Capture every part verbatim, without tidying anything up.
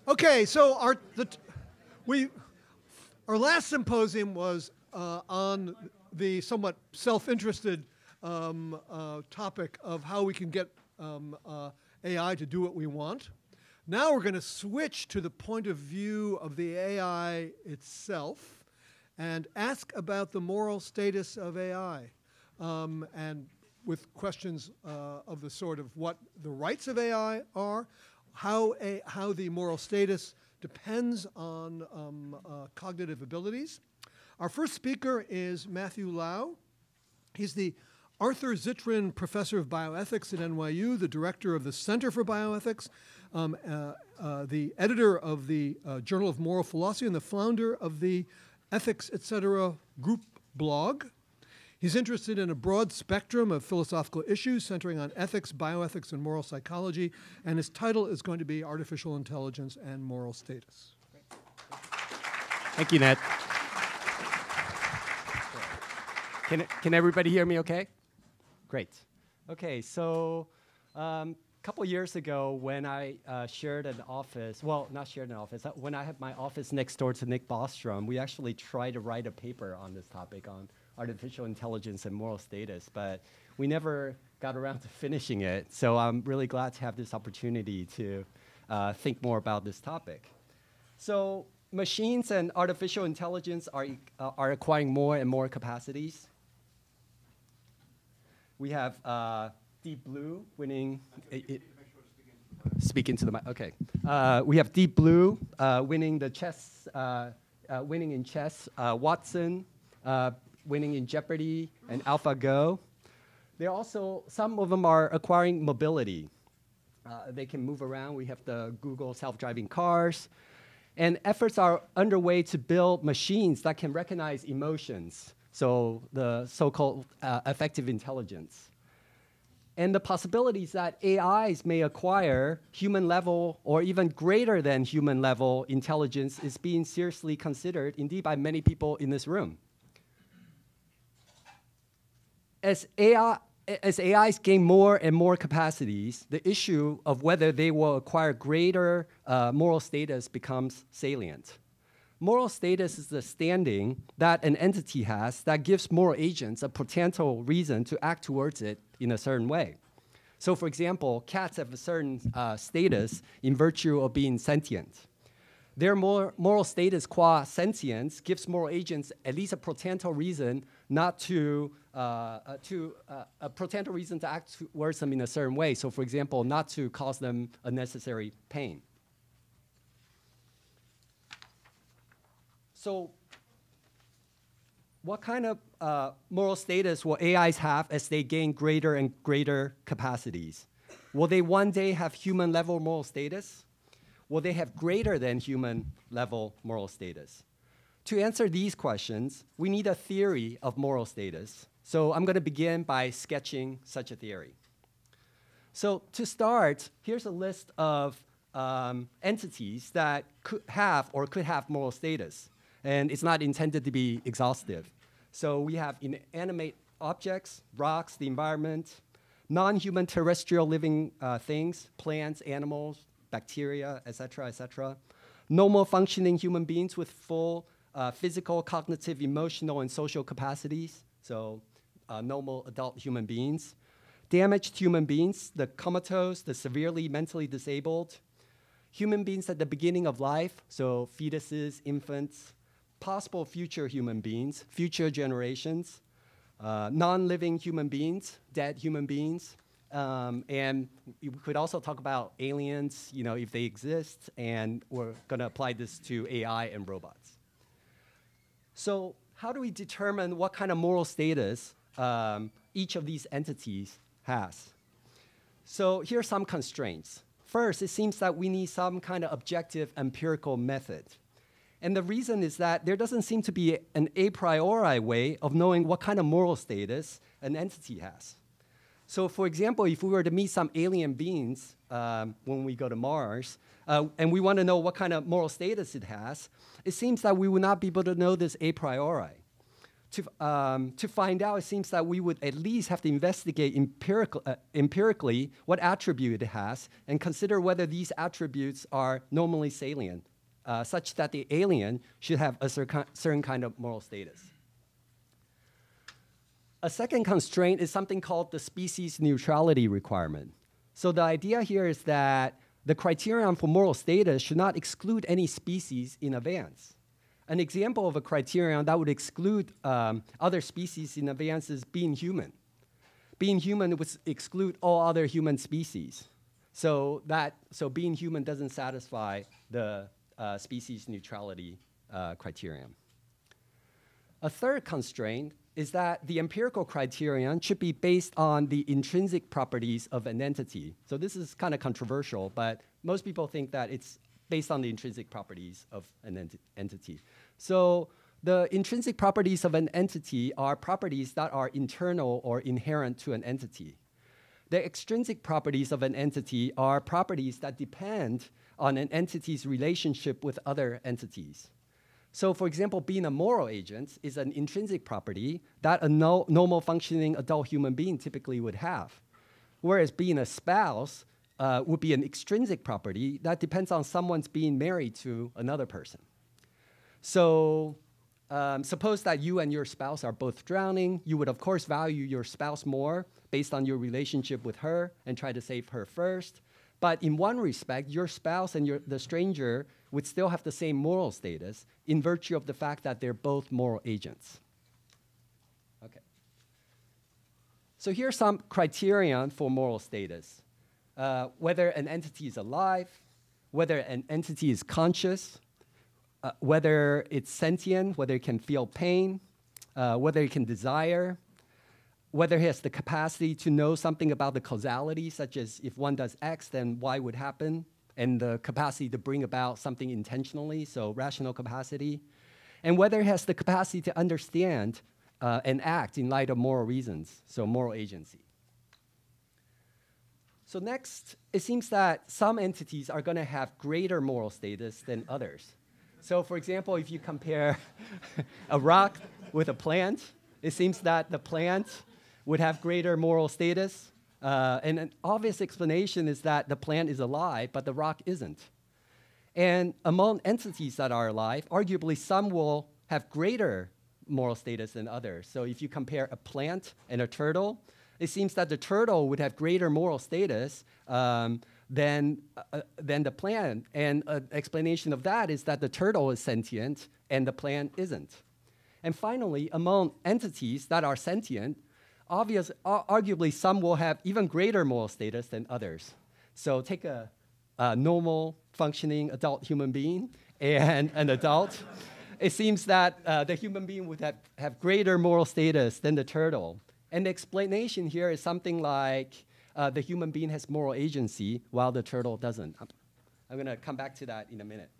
Okay, so our the t we our last symposium was uh, on the somewhat self-interested um, uh, topic of how we can get um, uh, A I to do what we want. Now we're going to switch to the point of view of the A I itself and ask about the moral status of A I, um, and with questions uh, of the sort of what the rights of A I are, how, a, how the moral status depends on um, uh, cognitive abilities. Our first speaker is Matthew Liao. He's the Arthur Zitrin Professor of Bioethics at N Y U, the director of the Center for Bioethics, um, uh, uh, the editor of the uh, Journal of Moral Philosophy, and the founder of the Ethics, et cetera group blog. He's interested in a broad spectrum of philosophical issues centering on ethics, bioethics, and moral psychology, and his title is going to be Artificial Intelligence and Moral Status. Thank you, Ned. Can, can everybody hear me okay? Great. Okay, so a um, couple years ago when I uh, shared an office, well, not shared an office, uh, when I had my office next door to Nick Bostrom, we actually tried to write a paper on this topic on artificial intelligence and moral status, but we never got around to finishing it. So I'm really glad to have this opportunity to uh, think more about this topic. So machines and artificial intelligence are, uh, are acquiring more and more capacities. We have uh, Deep Blue winning. It, it, speak into the mic. Okay. Uh, we have Deep Blue uh, winning the chess, uh, uh, winning in chess. Uh, Watson uh, winning in Jeopardy and AlphaGo. They're also, some of them are acquiring mobility. Uh, they can move around. We have the Google self-driving cars. And efforts are underway to build machines that can recognize emotions. So the so-called uh, affective intelligence. And the possibilities that A Is may acquire human level or even greater than human level intelligence is being seriously considered, indeed by many people in this room. As A I, as A Is gain more and more capacities, the issue of whether they will acquire greater uh, moral status becomes salient. Moral status is the standing that an entity has that gives moral agents a potential reason to act towards it in a certain way. So for example, cats have a certain uh, status in virtue of being sentient. Their more moral status qua sentience gives moral agents at least a potential reason not to, uh, uh, to uh, a potential reason to act towards them in a certain way. So for example, not to cause them unnecessary pain. So what kind of uh, moral status will A Is have as they gain greater and greater capacities? Will they one day have human level moral status? Will they have greater than human level moral status? To answer these questions, we need a theory of moral status. So I'm going to begin by sketching such a theory. So to start, here's a list of um, entities that could have or could have moral status. And it's not intended to be exhaustive. So we have inanimate objects, rocks, the environment, non-human terrestrial living uh, things, plants, animals, bacteria, et cetera, et cetera. Normal functioning human beings with full uh, physical, cognitive, emotional, and social capacities. So uh, normal adult human beings. Damaged human beings, the comatose, the severely mentally disabled. Human beings at the beginning of life, so fetuses, infants. Possible future human beings, future generations, uh, non-living human beings, dead human beings, um, and we could also talk about aliens, you know, if they exist, and we're going to apply this to A I and robots. So how do we determine what kind of moral status um, each of these entities has? So here are some constraints. First, it seems that we need some kind of objective empirical method. And the reason is that there doesn't seem to be an a priori way of knowing what kind of moral status an entity has. So for example, if we were to meet some alien beings um, when we go to Mars, uh, and we want to know what kind of moral status it has, it seems that we would not be able to know this a priori. to, um, to find out, it seems that we would at least have to investigate empirical, uh, empirically what attribute it has and consider whether these attributes are normally salient, uh, such that the alien should have a cer certain kind of moral status. A second constraint is something called the species neutrality requirement. So the idea here is that the criterion for moral status should not exclude any species in advance. An example of a criterion that would exclude um, other species in advance is being human. Being human would exclude all other human species. So, that, so being human doesn't satisfy the uh, species neutrality uh, criterion. A third constraint is that the empirical criterion should be based on the intrinsic properties of an entity. So this is kind of controversial, but most people think that it's based on the intrinsic properties of an ent entity. So the intrinsic properties of an entity are properties that are internal or inherent to an entity. The extrinsic properties of an entity are properties that depend on an entity's relationship with other entities. So for example, being a moral agent is an intrinsic property that a no normal functioning adult human being typically would have. Whereas being a spouse uh, would be an extrinsic property that depends on someone's being married to another person. So um, suppose that you and your spouse are both drowning. You would of course value your spouse more based on your relationship with her and try to save her first. But in one respect, your spouse and your, the stranger would still have the same moral status in virtue of the fact that they're both moral agents. Okay. So here's some criterion for moral status. Uh, whether an entity is alive, whether an entity is conscious, uh, whether it's sentient, whether it can feel pain, uh, whether it can desire, whether it has the capacity to know something about the causality, such as if one does X, then Y would happen, and the capacity to bring about something intentionally, so rational capacity, and whether it has the capacity to understand uh, and act in light of moral reasons, so moral agency. So next, it seems that some entities are going to have greater moral status than others. So for example, if you compare a rock with a plant, it seems that the plant would have greater moral status. Uh, and an obvious explanation is that the plant is alive, but the rock isn't. And among entities that are alive, arguably some will have greater moral status than others. So if you compare a plant and a turtle, it seems that the turtle would have greater moral status um, than, uh, than the plant. And an explanation of that is that the turtle is sentient and the plant isn't. And finally, among entities that are sentient, Obvious, uh, arguably, some will have even greater moral status than others. So take a, a normal, functioning adult human being and an adult. It seems that uh, the human being would have, have greater moral status than the turtle. And the explanation here is something like uh, the human being has moral agency while the turtle doesn't. I'm, I'm going to come back to that in a minute.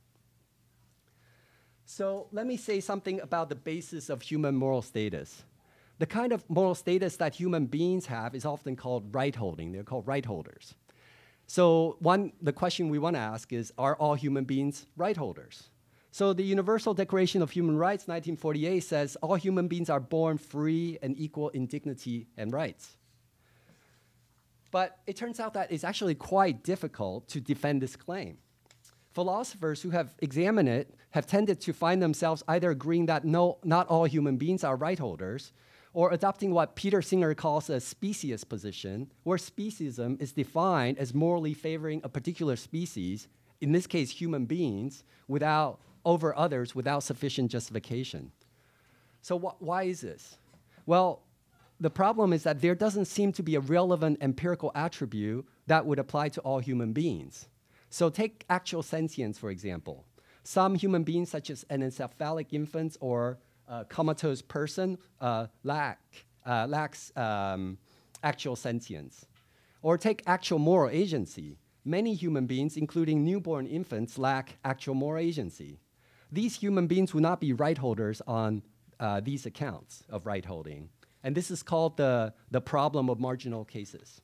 So let me say something about the basis of human moral status. The kind of moral status that human beings have is often called right holding. They're called right holders. So one, the question we want to ask is, are all human beings right holders? So the Universal Declaration of Human Rights, nineteen forty-eight, says all human beings are born free and equal in dignity and rights. But it turns out that it's actually quite difficult to defend this claim. Philosophers who have examined it have tended to find themselves either agreeing that no, not all human beings are right holders, or adopting what Peter Singer calls a speciesist position, where speciesism is defined as morally favoring a particular species, in this case human beings, without, over others without sufficient justification. So wh why is this? Well, the problem is that there doesn't seem to be a relevant empirical attribute that would apply to all human beings. So take actual sentience, for example. Some human beings, such as anencephalic infants or a comatose person, uh, lack, uh, lacks um, actual sentience. Or take actual moral agency. Many human beings, including newborn infants, lack actual moral agency. These human beings will not be right holders on uh, these accounts of right holding. And this is called the, the problem of marginal cases.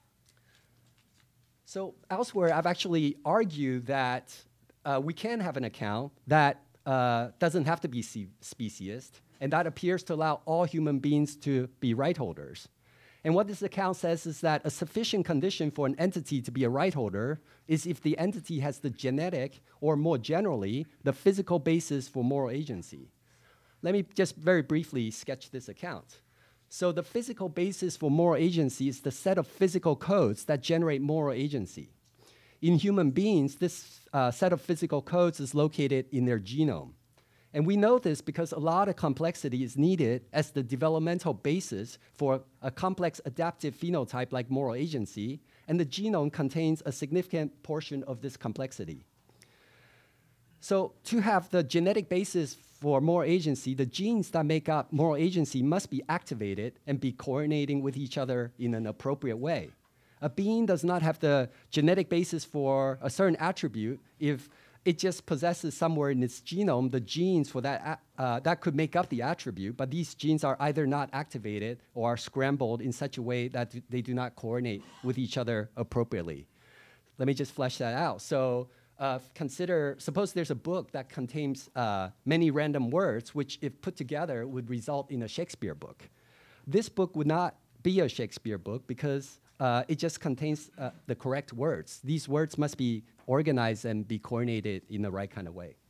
So elsewhere, I've actually argued that uh, we can have an account that uh, doesn't have to be speciesist, And that appears to allow all human beings to be right holders. And what this account says is that a sufficient condition for an entity to be a right holder is if the entity has the genetic, or more generally, the physical basis for moral agency. Let me just very briefly sketch this account. So the physical basis for moral agency is the set of physical codes that generate moral agency. In human beings, this uh, set of physical codes is located in their genome. And we know this because a lot of complexity is needed as the developmental basis for a complex adaptive phenotype like moral agency, and the genome contains a significant portion of this complexity. So to have the genetic basis for moral agency, the genes that make up moral agency must be activated and be coordinating with each other in an appropriate way. A being does not have the genetic basis for a certain attribute if it just possesses somewhere in its genome the genes for that, uh, that could make up the attribute, but these genes are either not activated or are scrambled in such a way that they do not coordinate with each other appropriately. Let me just flesh that out. So uh, consider, suppose there's a book that contains uh, many random words, which if put together would result in a Shakespeare book. This book would not be a Shakespeare book because uh, it just contains uh, the correct words. These words must be organized and be coordinated in the right kind of way.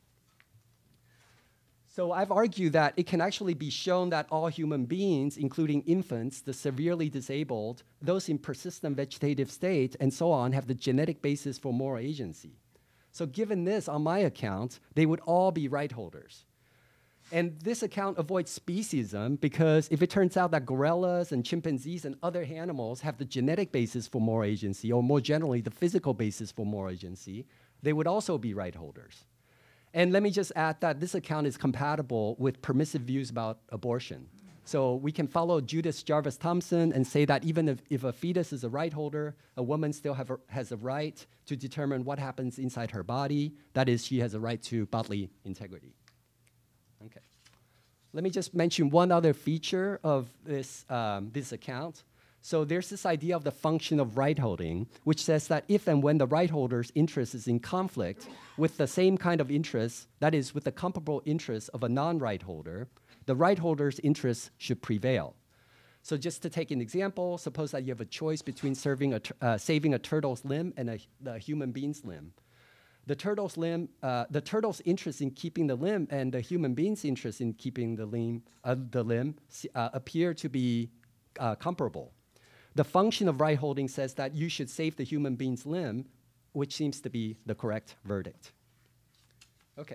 So I've argued that it can actually be shown that all human beings, including infants, the severely disabled, those in persistent vegetative state, and so on, have the genetic basis for moral agency. So given this, on my account, they would all be right holders. And this account avoids speciesism because if it turns out that gorillas and chimpanzees and other animals have the genetic basis for moral agency, or more generally, the physical basis for moral agency, they would also be right holders. And let me just add that this account is compatible with permissive views about abortion. So we can follow Judith Jarvis Thompson and say that even if, if a fetus is a right holder, a woman still have a, has a right to determine what happens inside her body. That is, she has a right to bodily integrity. Okay. Let me just mention one other feature of this, um, this account. So there's this idea of the function of right holding, which says that if and when the right holder's interest is in conflict with the same kind of interest, that is, with the comparable interest of a non-right holder, the right holder's interest should prevail. So just to take an example, suppose that you have a choice between serving a uh, saving a turtle's limb and a, a human being's limb. The turtle's limb, uh, the turtle's interest in keeping the limb and the human being's interest in keeping the limb, uh, the limb uh, appear to be uh, comparable. The function of right holding says that you should save the human being's limb, which seems to be the correct verdict. Okay.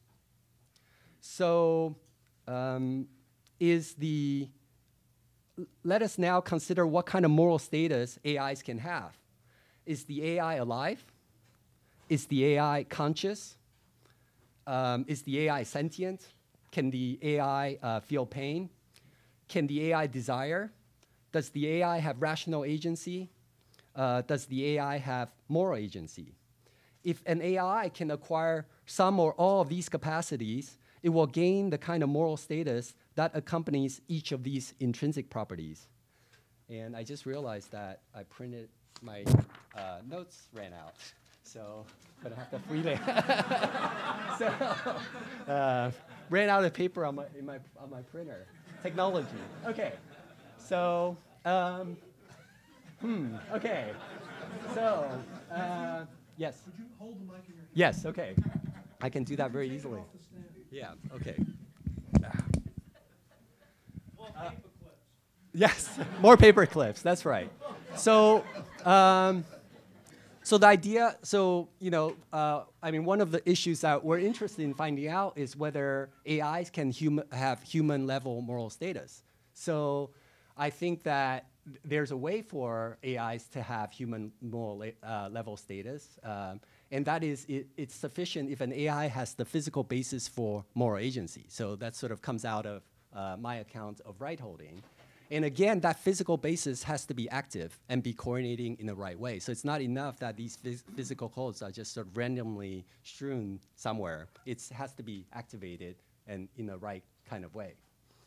So um, is the, let us now consider what kind of moral status A Is can have. Is the A I alive? Is the A I conscious? Um, is the A I sentient? Can the A I uh, feel pain? Can the A I desire? Does the A I have rational agency? Uh, does the A I have moral agency? If an A I can acquire some or all of these capacities, it will gain the kind of moral status that accompanies each of these intrinsic properties. And I just realized that I printed, my uh, notes ran out. So I'm gonna have to freelay. so uh, ran out of paper on my, in my, on my printer. Technology. Okay. So, um, hmm, okay. So, uh, yes. Could you hold the mic in your hand? Yes, okay. I can do that very easily. Yeah, okay. More paper clips. Yes, more paper clips, that's right. So, um, so the idea, so, you know, uh, I mean, one of the issues that we're interested in finding out is whether A Is can hum have human level moral status. So I think that there's a way for A Is to have human moral uh, level status, um, and that is it, it's sufficient if an A I has the physical basis for moral agency. So that sort of comes out of uh, my account of right holding. And again, that physical basis has to be active and be coordinating in the right way. So it's not enough that these phys physical codes are just sort of randomly strewn somewhere. It has to be activated and in the right kind of way.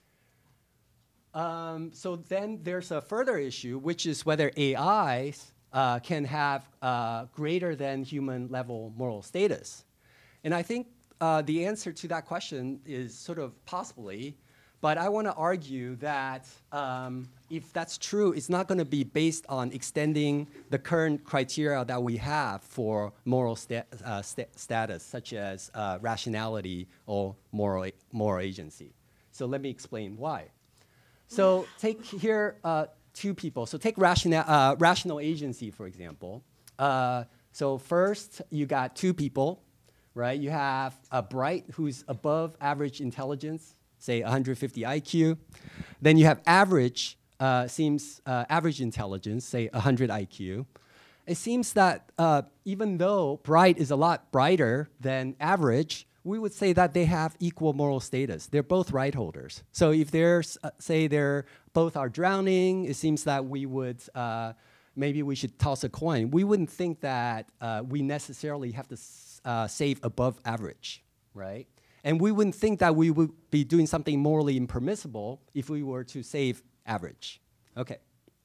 Um, so then there's a further issue, which is whether A Is uh, can have uh, greater than human level moral status. And I think uh, the answer to that question is sort of possibly, But I want to argue that um, if that's true, it's not going to be based on extending the current criteria that we have for moral sta uh, sta status, such as uh, rationality or moral, moral agency. So let me explain why. So take here uh, two people. So take rational, uh, rational agency, for example. Uh, so first, you got two people, right? You have a bright who's above average intelligence, say one hundred fifty I Q. Then you have average, uh, seems uh, average intelligence, say one hundred I Q. It seems that uh, even though bright is a lot brighter than average, we would say that they have equal moral status. They're both right holders. So if they're, uh, say they're both are drowning, it seems that we would, uh, maybe we should toss a coin. We wouldn't think that uh, we necessarily have to uh, save above average, right? And we wouldn't think that we would be doing something morally impermissible if we were to save average. Okay.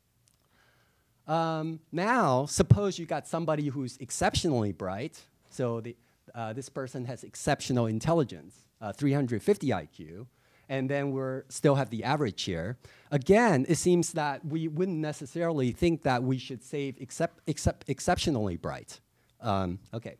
Um, now, suppose you got somebody who's exceptionally bright. So the, uh, this person has exceptional intelligence, uh, three hundred fifty I Q. And then we still have the average here. Again, it seems that we wouldn't necessarily think that we should save except, except exceptionally bright. Um, okay.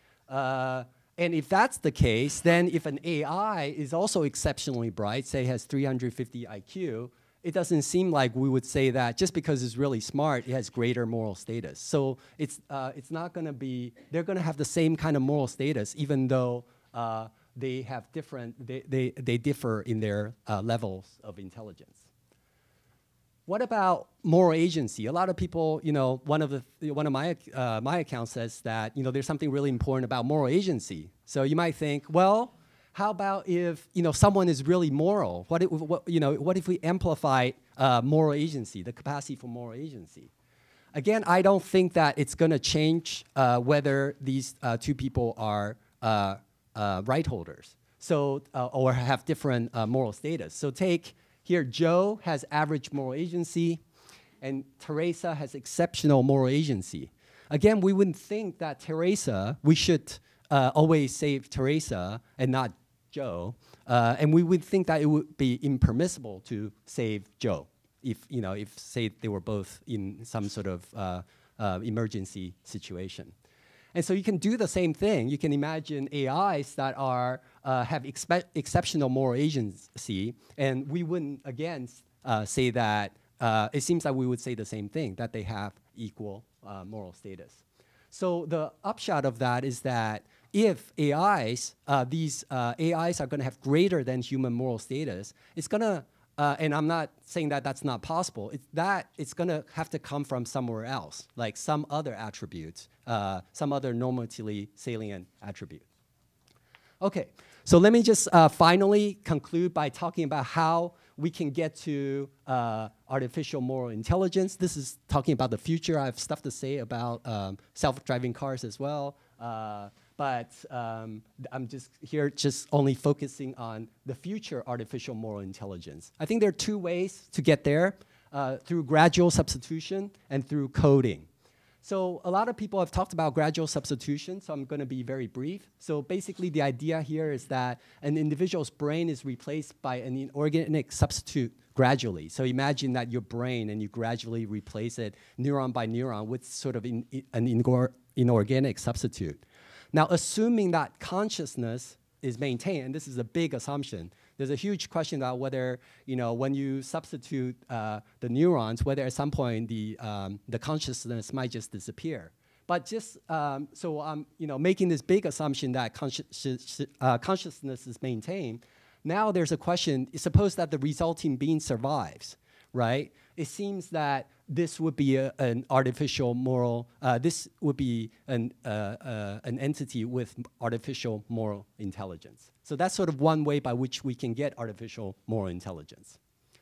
Uh, And if that's the case, then if an A I is also exceptionally bright, say has three hundred fifty I Q, it doesn't seem like we would say that just because it's really smart, it has greater moral status. So it's, uh, it's not going to be, they're going to have the same kind of moral status, even though uh, they have different, they, they, they differ in their uh, levels of intelligence. What about moral agency? A lot of people, you know, one of the one of my uh, my account says that you know there's something really important about moral agency. So you might think, well, how about if you know someone is really moral? What if what, you know? What if we amplify uh, moral agency, the capacity for moral agency? Again, I don't think that it's going to change uh, whether these uh, two people are uh, uh, right holders, so uh, or have different uh, moral status. So take. Here, Joe has average moral agency, and Teresa has exceptional moral agency. Again, we wouldn't think that Teresa, we should uh, always save Teresa and not Joe. Uh, and we would think that it would be impermissible to save Joe if, you know, if, say, they were both in some sort of uh, uh, emergency situation. And so you can do the same thing. You can imagine A Is that are uh, have expe exceptional moral agency, and we wouldn't again uh, say that. Uh, it seems that we would say the same thing, that they have equal uh, moral status. So the upshot of that is that if A Is, uh, these uh, A Is are going to have greater than human moral status, it's going to Uh, and I'm not saying that that's not possible. It's that it's going to have to come from somewhere else, like some other attribute, uh, some other normatively salient attribute. Okay, so let me just uh, finally conclude by talking about how we can get to uh, artificial moral intelligence. This is talking about the future. I have stuff to say about um, self-driving cars as well. Uh, But um, I'm just here just only focusing on the future artificial moral intelligence. I think there are two ways to get there, uh, through gradual substitution and through coding. So a lot of people have talked about gradual substitution, so I'm going to be very brief. So basically the idea here is that an individual's brain is replaced by an inorganic substitute gradually. So imagine that your brain, and you gradually replace it neuron by neuron with sort of in, in, an inorganic substitute. Now, assuming that consciousness is maintained, and this is a big assumption, there's a huge question about whether, you know, when you substitute uh, the neurons, whether at some point the, um, the consciousness might just disappear. But just, um, so I'm, you know, making this big assumption that consci uh, consciousness is maintained. Now there's a question, suppose that the resulting being survives, right? It seems that this would be a, an artificial moral, uh, this would be an, uh, uh, an entity with artificial moral intelligence. So that's sort of one way by which we can get artificial moral intelligence.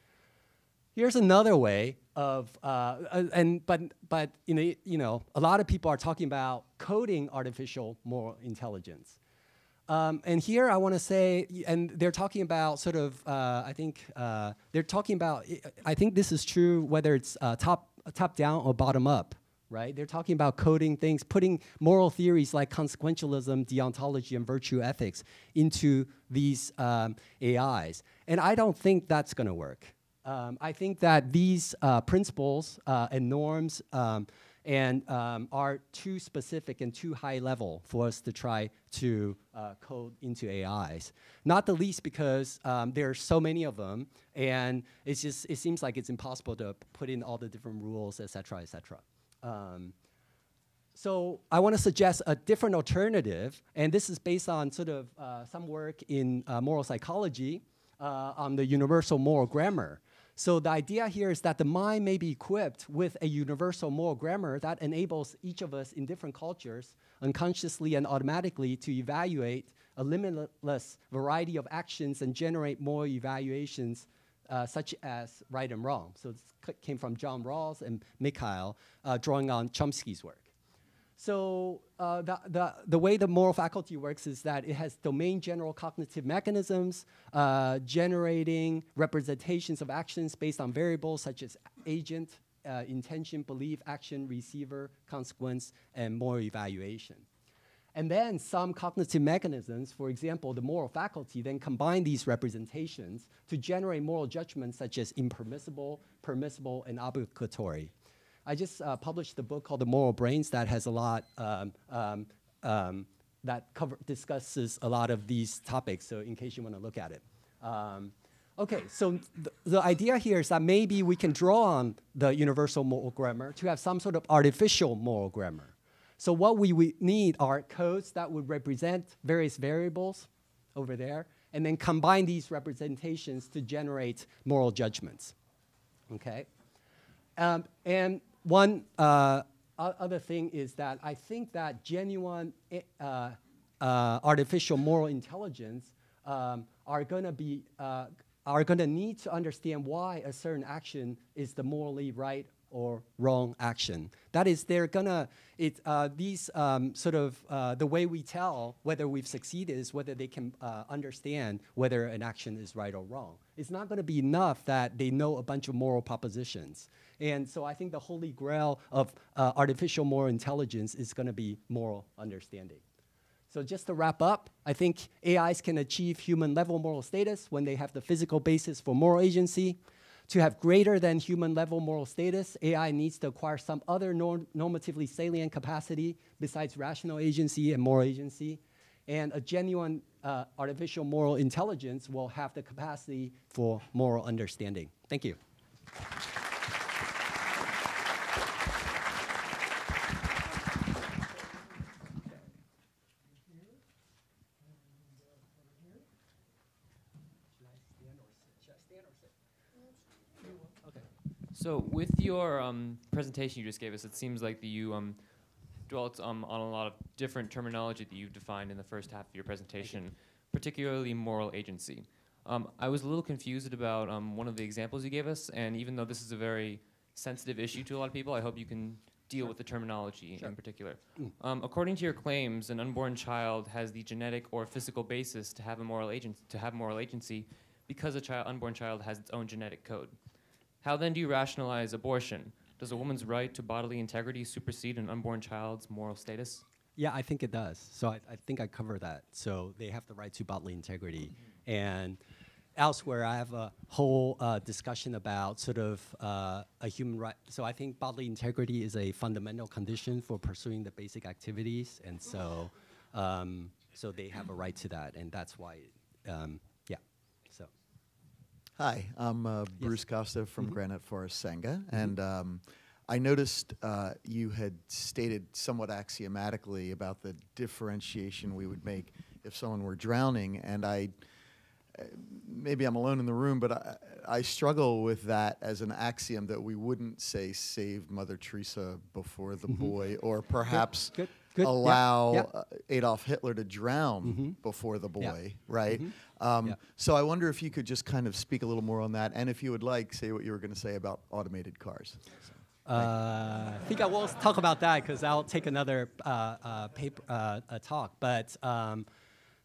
Here's another way of, uh, and, but, but you know, you know, a lot of people are talking about coding artificial moral intelligence. Um, and here I want to say, and they're talking about sort of, uh, I think, uh, they're talking about, I think this is true whether it's uh, top, top down or bottom up. right? They're talking about coding things, putting moral theories like consequentialism, deontology, and virtue ethics into these um, A Is. And I don't think that's going to work. Um, I think that these uh, principles uh, and norms um, and um, are too specific and too high level for us to try to uh, code into A Is. Not the least because um, there are so many of them, and it's just it seems like it's impossible to put in all the different rules, et cetera, et cetera. Um, so I want to suggest a different alternative, and this is based on sort of uh, some work in uh, moral psychology uh, on the universal moral grammar. So the idea here is that the mind may be equipped with a universal moral grammar that enables each of us in different cultures unconsciously and automatically to evaluate a limitless variety of actions and generate moral evaluations uh, such as right and wrong. So this came from John Rawls and Mikhail, uh, drawing on Chomsky's work. So uh, the, the, the way the moral faculty works is that it has domain general cognitive mechanisms uh, generating representations of actions based on variables such as agent, uh, intention, belief, action, receiver, consequence, and moral evaluation. And then some cognitive mechanisms, for example, the moral faculty, then combine these representations to generate moral judgments such as impermissible, permissible, and obligatory. I just uh, published a book called The Moral Brains that has a lot, um, um, um, that cover discusses a lot of these topics, so in case you want to look at it. Um, okay, so th the idea here is that maybe we can draw on the universal moral grammar to have some sort of artificial moral grammar. So what we, we need are codes that would represent various variables over there, and then combine these representations to generate moral judgments, okay? Um, and one uh, other thing is that I think that genuine uh, uh, artificial moral intelligence um, are going to be uh, are going to need to understand why a certain action is the morally right or wrong action. That is, they're gonna it uh, these um, sort of uh, the way we tell whether we've succeeded is whether they can uh, understand whether an action is right or wrong. It's not going to be enough that they know a bunch of moral propositions. And so I think the holy grail of uh, artificial moral intelligence is going to be moral understanding. So just to wrap up, I think A Is can achieve human-level moral status when they have the physical basis for moral agency. To have greater than human-level moral status, A I needs to acquire some other norm normatively salient capacity besides rational agency and moral agency. And a genuine uh, artificial moral intelligence will have the capacity for moral understanding. Thank you. So with your um, presentation you just gave us, it seems like that you um, dwelt um, on a lot of different terminology that you've defined in the first half of your presentation, particularly moral agency. Um, I was a little confused about um, one of the examples you gave us, and even though this is a very sensitive issue to a lot of people, I hope you can deal with the terminology Sure. in particular. Mm. Um, according to your claims, an unborn child has the genetic or physical basis to have a moral agent to have moral agency because a child, unborn child has its own genetic code. How then do you rationalize abortion? Does a woman's right to bodily integrity supersede an unborn child's moral status? Yeah, I think it does. So I, I think I cover that. So they have the right to bodily integrity. Mm-hmm. And elsewhere, I have a whole uh, discussion about sort of uh, a human right. So I think bodily integrity is a fundamental condition for pursuing the basic activities. And so, um, so they have a right to that. And that's why, um, yeah, so. Hi, I'm uh, Bruce Yes. Costa from Mm-hmm. Granite Forest Senga, Mm-hmm. and um, I noticed uh, you had stated somewhat axiomatically about the differentiation we would make if someone were drowning, and I, uh, maybe I'm alone in the room, but I, I struggle with that as an axiom that we wouldn't say save Mother Teresa before the Mm-hmm. boy, or perhaps Good, good, yeah, allow yeah. Uh, Adolf Hitler to drown Mm-hmm. before the Yeah. boy, right? Mhm. Um, Yeah. So I wonder if you could just kind of speak a little more on that, and if you would like, say what you were going to say about automated cars. So, Uh, I think I will talk about that because I'll take another uh, uh, paper uh, a talk. But um,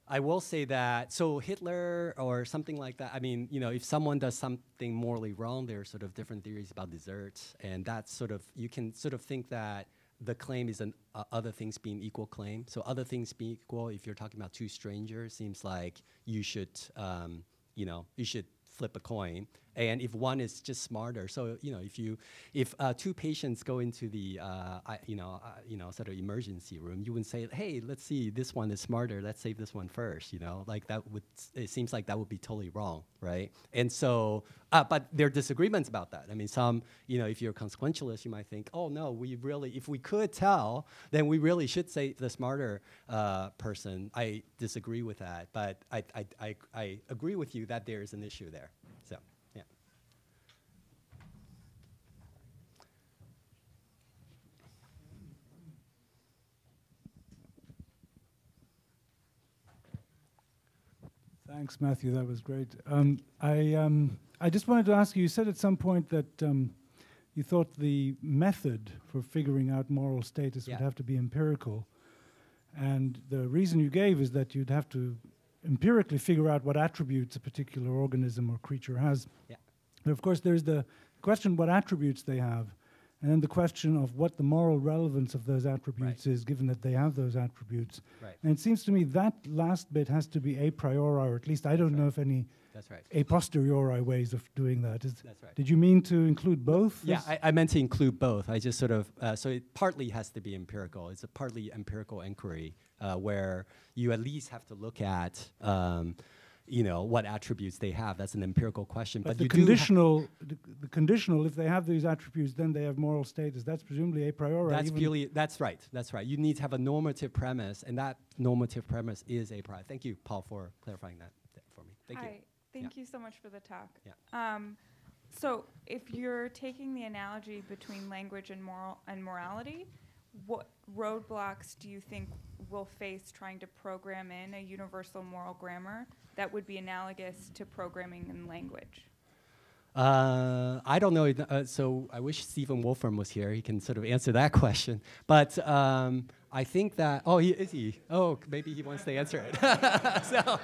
I will say that, so Hitler or something like that, I mean, you know, if someone does something morally wrong, there are sort of different theories about desserts, and that's sort of, you can sort of think that the claim is an uh, other things being equal claim. So other things being equal, if you're talking about two strangers, seems like you should, um, you know, you should flip a coin. And if one is just smarter, so you know, if you, if uh, two patients go into the, uh, I, you know, uh, you know, sort of emergency room, you wouldn't say, hey, let's see, this one is smarter, let's save this one first. You know, like that would, it seems like that would be totally wrong, right? And so, uh, but there are disagreements about that. I mean, some, you know, if you're a consequentialist, you might think, oh no, we really, if we could tell, then we really should say the smarter uh, person. I disagree with that, but I, I, I, I agree with you that there is an issue there. So. Thanks, Matthew. That was great. Um, I um, I just wanted to ask you. You said at some point that um, you thought the method for figuring out moral status yeah. would have to be empirical, and the reason you gave is that you'd have to empirically figure out what attributes a particular organism or creature has. Yeah. But of course, there's the question what attributes they have, and then the question of what the moral relevance of those attributes right. is, given that they have those attributes. Right. And it seems to me that last bit has to be a priori, or at least I don't That's know right. if any That's right. a posteriori ways of doing that. Is That's right. Did you mean to include both? Yeah, I, I meant to include both. I just sort of, uh, so it partly has to be empirical. It's a partly empirical inquiry uh, where you at least have to look at, um, you know, what attributes they have. That's an empirical question. But, But, the you conditional, the, the conditional, if they have these attributes, then they have moral status. That's presumably a priori. do. That's even really, that's right. That's right. You need to have a normative premise, and that normative premise is a priori. Thank you, Paul, for clarifying that th- for me. Thank Hi. you. Thank Yeah. you so much for the talk. Yeah. Um, so if you're taking the analogy between language and moral and morality, what roadblocks do you think we'll face trying to program in a universal moral grammar that would be analogous to programming in language? Uh, I don't know. Uh, so I wish Stephen Wolfram was here. He can sort of answer that question. But um, I think that, oh, he, is he? Oh, maybe he wants to answer it. so,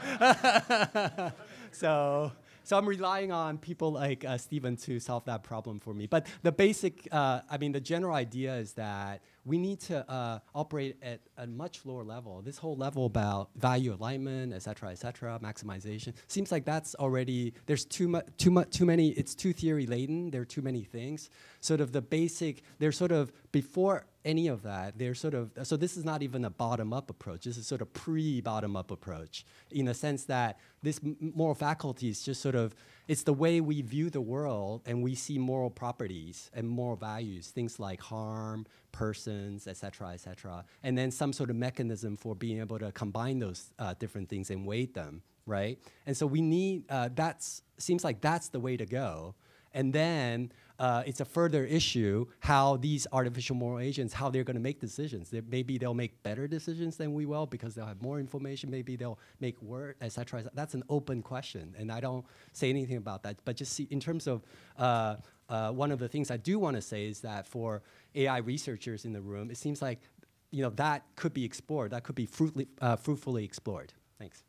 so, so I'm relying on people like uh, Stephen to solve that problem for me. But the basic, uh, I mean, the general idea is that we need to uh, operate at a much lower level. This whole level about value alignment, et cetera, et cetera, maximization, seems like that's already, there's too much, too much, too many, it's too theory laden, there are too many things. Sort of the basic, they're sort of, before any of that, they're sort of, so this is not even a bottom-up approach, this is sort of pre-bottom-up approach, in a sense that this m moral faculty is just sort of, it's the way we view the world and we see moral properties and moral values, things like harm, persons, et cetera, et cetera, and then some sort of mechanism for being able to combine those uh, different things and weight them, right? And so we need, uh, that's, seems like that's the way to go. And then uh, it's a further issue how these artificial moral agents, how they're going to make decisions. They, maybe they'll make better decisions than we will because they'll have more information. Maybe they'll make worse, et cetera. That's an open question, and I don't say anything about that. But just see, in terms of uh, uh, one of the things I do want to say is that for A I researchers in the room, it seems like you know that could be explored. That could be fruitly, uh, fruitfully explored. Thanks.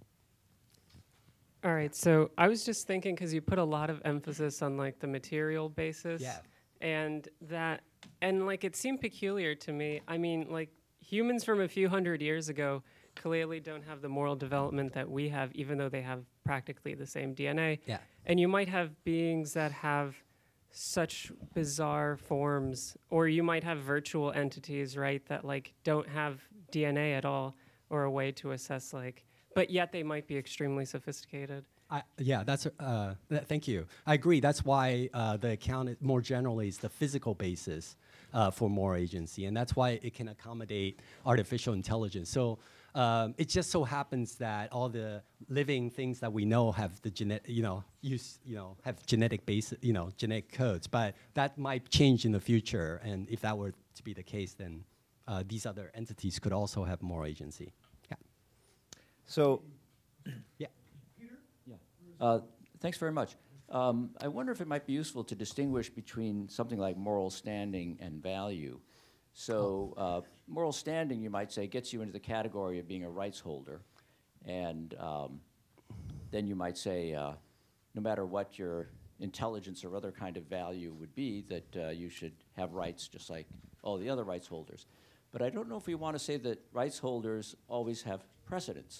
All right, so I was just thinking, because you put a lot of emphasis on like the material basis, Yeah. and that, and like it seemed peculiar to me. I mean, like humans from a few hundred years ago clearly don't have the moral development that we have, even though they have practically the same D N A. Yeah. And you might have beings that have such bizarre forms, or you might have virtual entities, right, that like don't have D N A at all, or a way to assess like. But yet they might be extremely sophisticated. I, yeah, that's. Uh, th thank you. I agree. That's why uh, the account is more generally is the physical basis uh, for moral agency, and that's why it can accommodate artificial intelligence. So um, it just so happens that all the living things that we know have the genetic, you know, use, you know, have genetic base, you know, genetic codes. But that might change in the future, and if that were to be the case, then uh, these other entities could also have moral agency. So, Yeah. yeah. Uh, thanks very much. Um, I wonder if it might be useful to distinguish between something like moral standing and value. So, uh, moral standing, you might say, gets you into the category of being a rights holder, And um, then you might say, uh, no matter what your intelligence or other kind of value would be, that uh, you should have rights just like all the other rights holders. But I don't know if we want to say that rights holders always have precedence.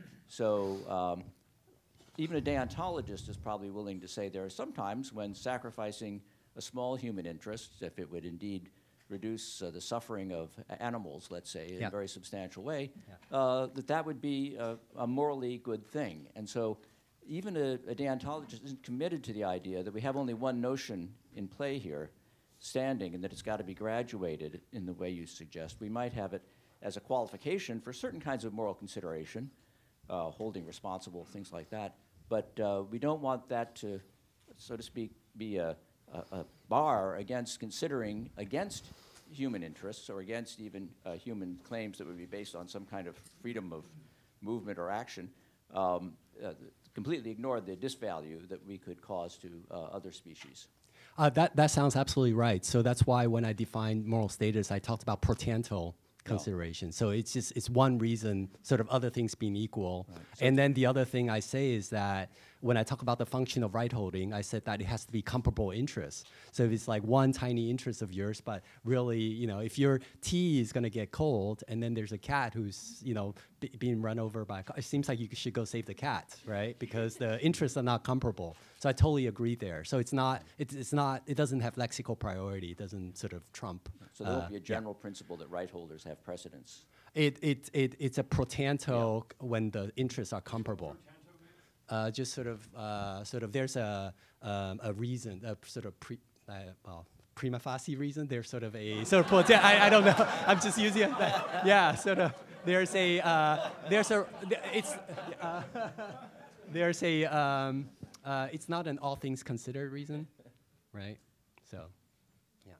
So um, even a deontologist is probably willing to say there are some times when sacrificing a small human interest, if it would indeed reduce uh, the suffering of animals, let's say, in yeah. a very substantial way, yeah. uh, that that would be a, a morally good thing. And so even a, a deontologist isn't committed to the idea that we have only one notion in play here, standing, and that it's got to be graduated in the way you suggest. We might have it as a qualification for certain kinds of moral consideration, uh, holding responsible, things like that. But uh, we don't want that to, so to speak, be a, a, a bar against considering against human interests or against even uh, human claims that would be based on some kind of freedom of movement or action, um, uh, completely ignore the disvalue that we could cause to uh, other species. Uh, that, that sounds absolutely right. So that's why when I defined moral status, I talked about portential consideration. No. So it's just, it's one reason, sort of other things being equal. Right. So and then the other thing I say is that when I talk about the function of right holding, I said that it has to be comparable interests. So if it's like one tiny interest of yours, but really, you know, if your tea is going to get cold and then there's a cat who's, you know, b being run over by a car, it seems like you should go save the cat, right? Because the interests are not comparable. So I totally agree there. So it's not, it's, it's not, it doesn't have lexical priority. It doesn't sort of trump. So there uh, won't be a general yeah. principle that right holders have precedence. It, it, it, it's a portento yeah. when the interests are comparable. Uh, just sort of, uh, sort of, there's a, um, a reason, a sort of pre, uh, well, prima facie reason. There's sort of a sort of potent, I, I don't know. I'm just using it. But yeah, sort of. There's a, uh, there's a, it's, uh, there's a, um, uh, it's not an all things considered reason, right? So, yeah.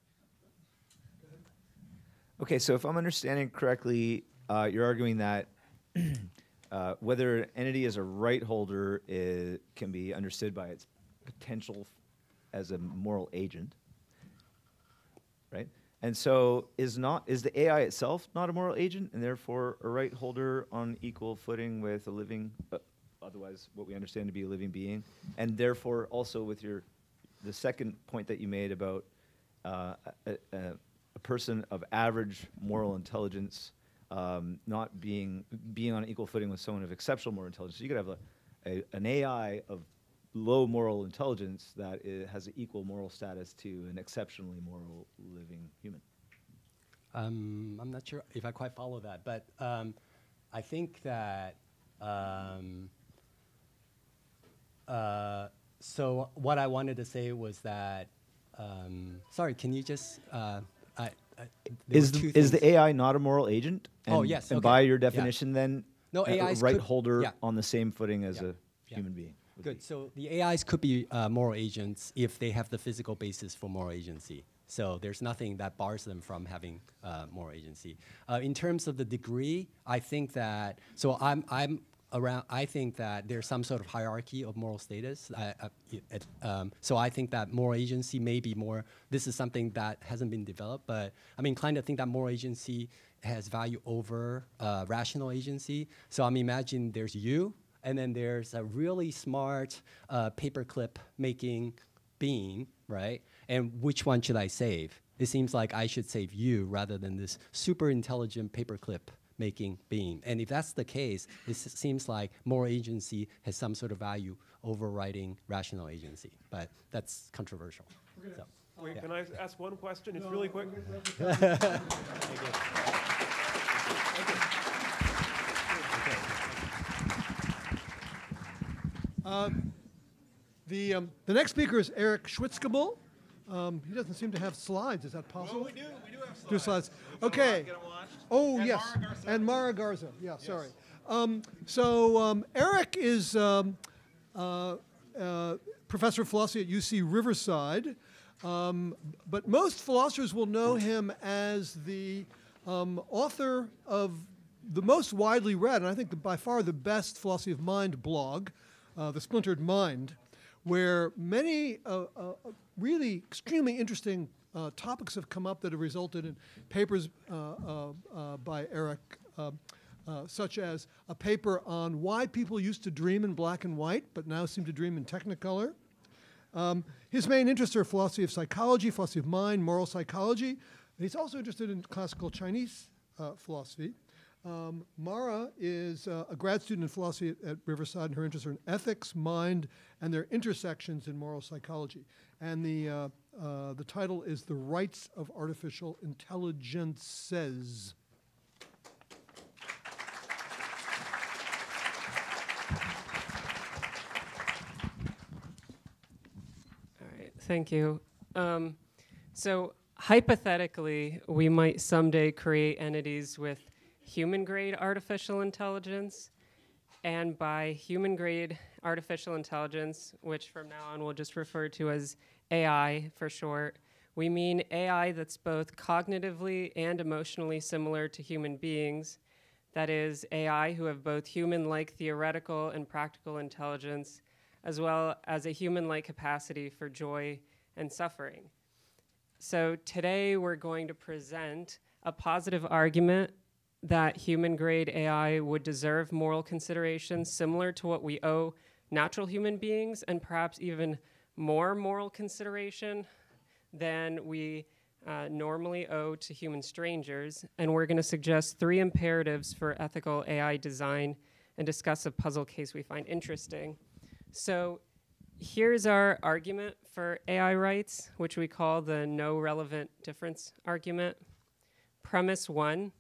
Okay, so if I'm understanding correctly, uh, you're arguing that uh, whether an entity is a right holder is, can be understood by its potential as a moral agent, right? And so is not is the A I itself not a moral agent and therefore a right holder on equal footing with a living, uh, otherwise what we understand to be a living being, and therefore also with your the second point that you made about uh, a, a, a person of average moral intelligence um, not being being on equal footing with someone of exceptional moral intelligence. So you could have a, a, an A I of low moral intelligence that I has an equal moral status to an exceptionally moral living human. Um, I'm not sure if I quite follow that, but um, I think that um, uh, so what I wanted to say was that um, sorry, can you just uh, I, I, is the, is the A I not a moral agent? And, oh yes, and okay. by your definition, yeah. then no, a, A Is a right could, holder yeah. on the same footing as yeah. a yeah. human being. Good. So the A Is could be uh, moral agents if they have the physical basis for moral agency. So there's nothing that bars them from having uh, moral agency. Uh, in terms of the degree, I think that, so I'm, I'm around, I think that there's some sort of hierarchy of moral status. I, I, it, um, so I think that moral agency may be more, this is something that hasn't been developed, but I'm inclined to think that moral agency has value over uh, rational agency. So I'm imagining there's you, and then there's a really smart uh, paperclip making being, right? And which one should I save? It seems like I should save you rather than this super intelligent paperclip making being. And if that's the case, it s seems like moral agency has some sort of value overriding rational agency. But that's controversial. So, Wait, yeah. can I ask one question? It's no, really quick. Uh, the, um, the next speaker is Eric Schwitzgebel. Um, he doesn't seem to have slides. Is that possible? Well, we do. We do have slides. Do slides. Okay. Oh, and yes. Mara Garza. And Mara Garza. Yeah, yes. sorry. Um, so um, Eric is um, uh, uh, professor of philosophy at U C Riverside. Um, but most philosophers will know him as the um, author of the most widely read, and I think the, by far the best philosophy of mind blog, uh, The Splintered Mind, where many uh, uh, really extremely interesting uh, topics have come up that have resulted in papers uh, uh, uh, by Eric. Uh, uh, such as a paper on why people used to dream in black and white, but now seem to dream in Technicolor. Um, his main interests are philosophy of psychology, philosophy of mind, moral psychology. And he's also interested in classical Chinese uh, philosophy. Um, Mara is uh, a grad student in philosophy at, at Riverside, and her interests are in ethics, mind, and their intersections in moral psychology. And the, uh, uh, the title is The Rights of Artificial Intelligences. All right, thank you. Um, so hypothetically, we might someday create entities with human-grade artificial intelligence. And by human-grade artificial intelligence, which from now on we'll just refer to as A I for short, we mean A I that's both cognitively and emotionally similar to human beings. That is, A I who have both human-like theoretical and practical intelligence, as well as a human-like capacity for joy and suffering. So today we're going to present a positive argument that human-grade A I would deserve moral consideration similar to what we owe natural human beings, and perhaps even more moral consideration than we uh, normally owe to human strangers. And we're going to suggest three imperatives for ethical A I design and discuss a puzzle case we find interesting. So here's our argument for A I rights, which we call the no relevant difference argument. Premise one: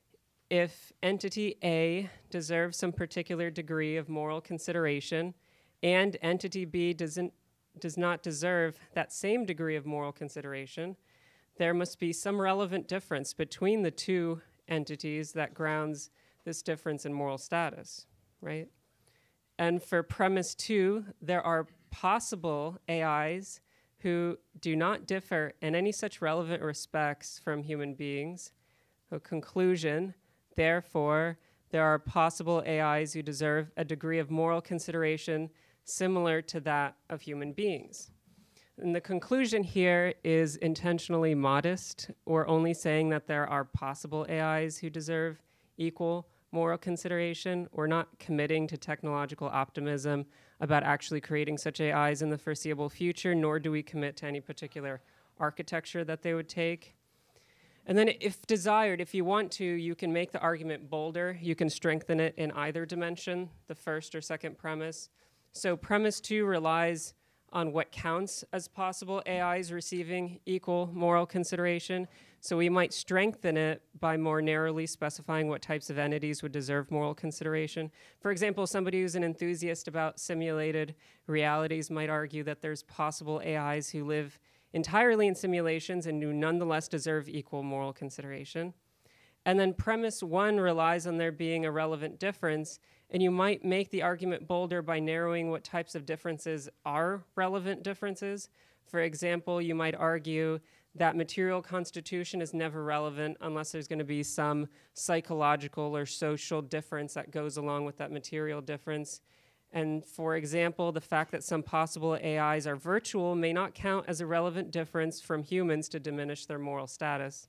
if entity A deserves some particular degree of moral consideration and entity B doesn't, does not deserve that same degree of moral consideration, there must be some relevant difference between the two entities that grounds this difference in moral status, right? And for premise two, there are possible A Is who do not differ in any such relevant respects from human beings. So conclusion: therefore, there are possible A Is who deserve a degree of moral consideration similar to that of human beings. And the conclusion here is intentionally modest. We're only saying that there are possible A Is who deserve equal moral consideration. We're not committing to technological optimism about actually creating such A Is in the foreseeable future, nor do we commit to any particular architecture that they would take. And then if desired, if you want to, you can make the argument bolder. You can strengthen it in either dimension, the first or second premise. So premise two relies on what counts as possible A Is receiving equal moral consideration. So we might strengthen it by more narrowly specifying what types of entities would deserve moral consideration. For example, somebody who's an enthusiast about simulated realities might argue that there's possible A Is who live entirely in simulations and who nonetheless deserve equal moral consideration. And then premise one relies on there being a relevant difference, and you might make the argument bolder by narrowing what types of differences are relevant differences. For example, you might argue that material constitution is never relevant unless there's going to be some psychological or social difference that goes along with that material difference. And for example, the fact that some possible A Is are virtual may not count as a relevant difference from humans to diminish their moral status.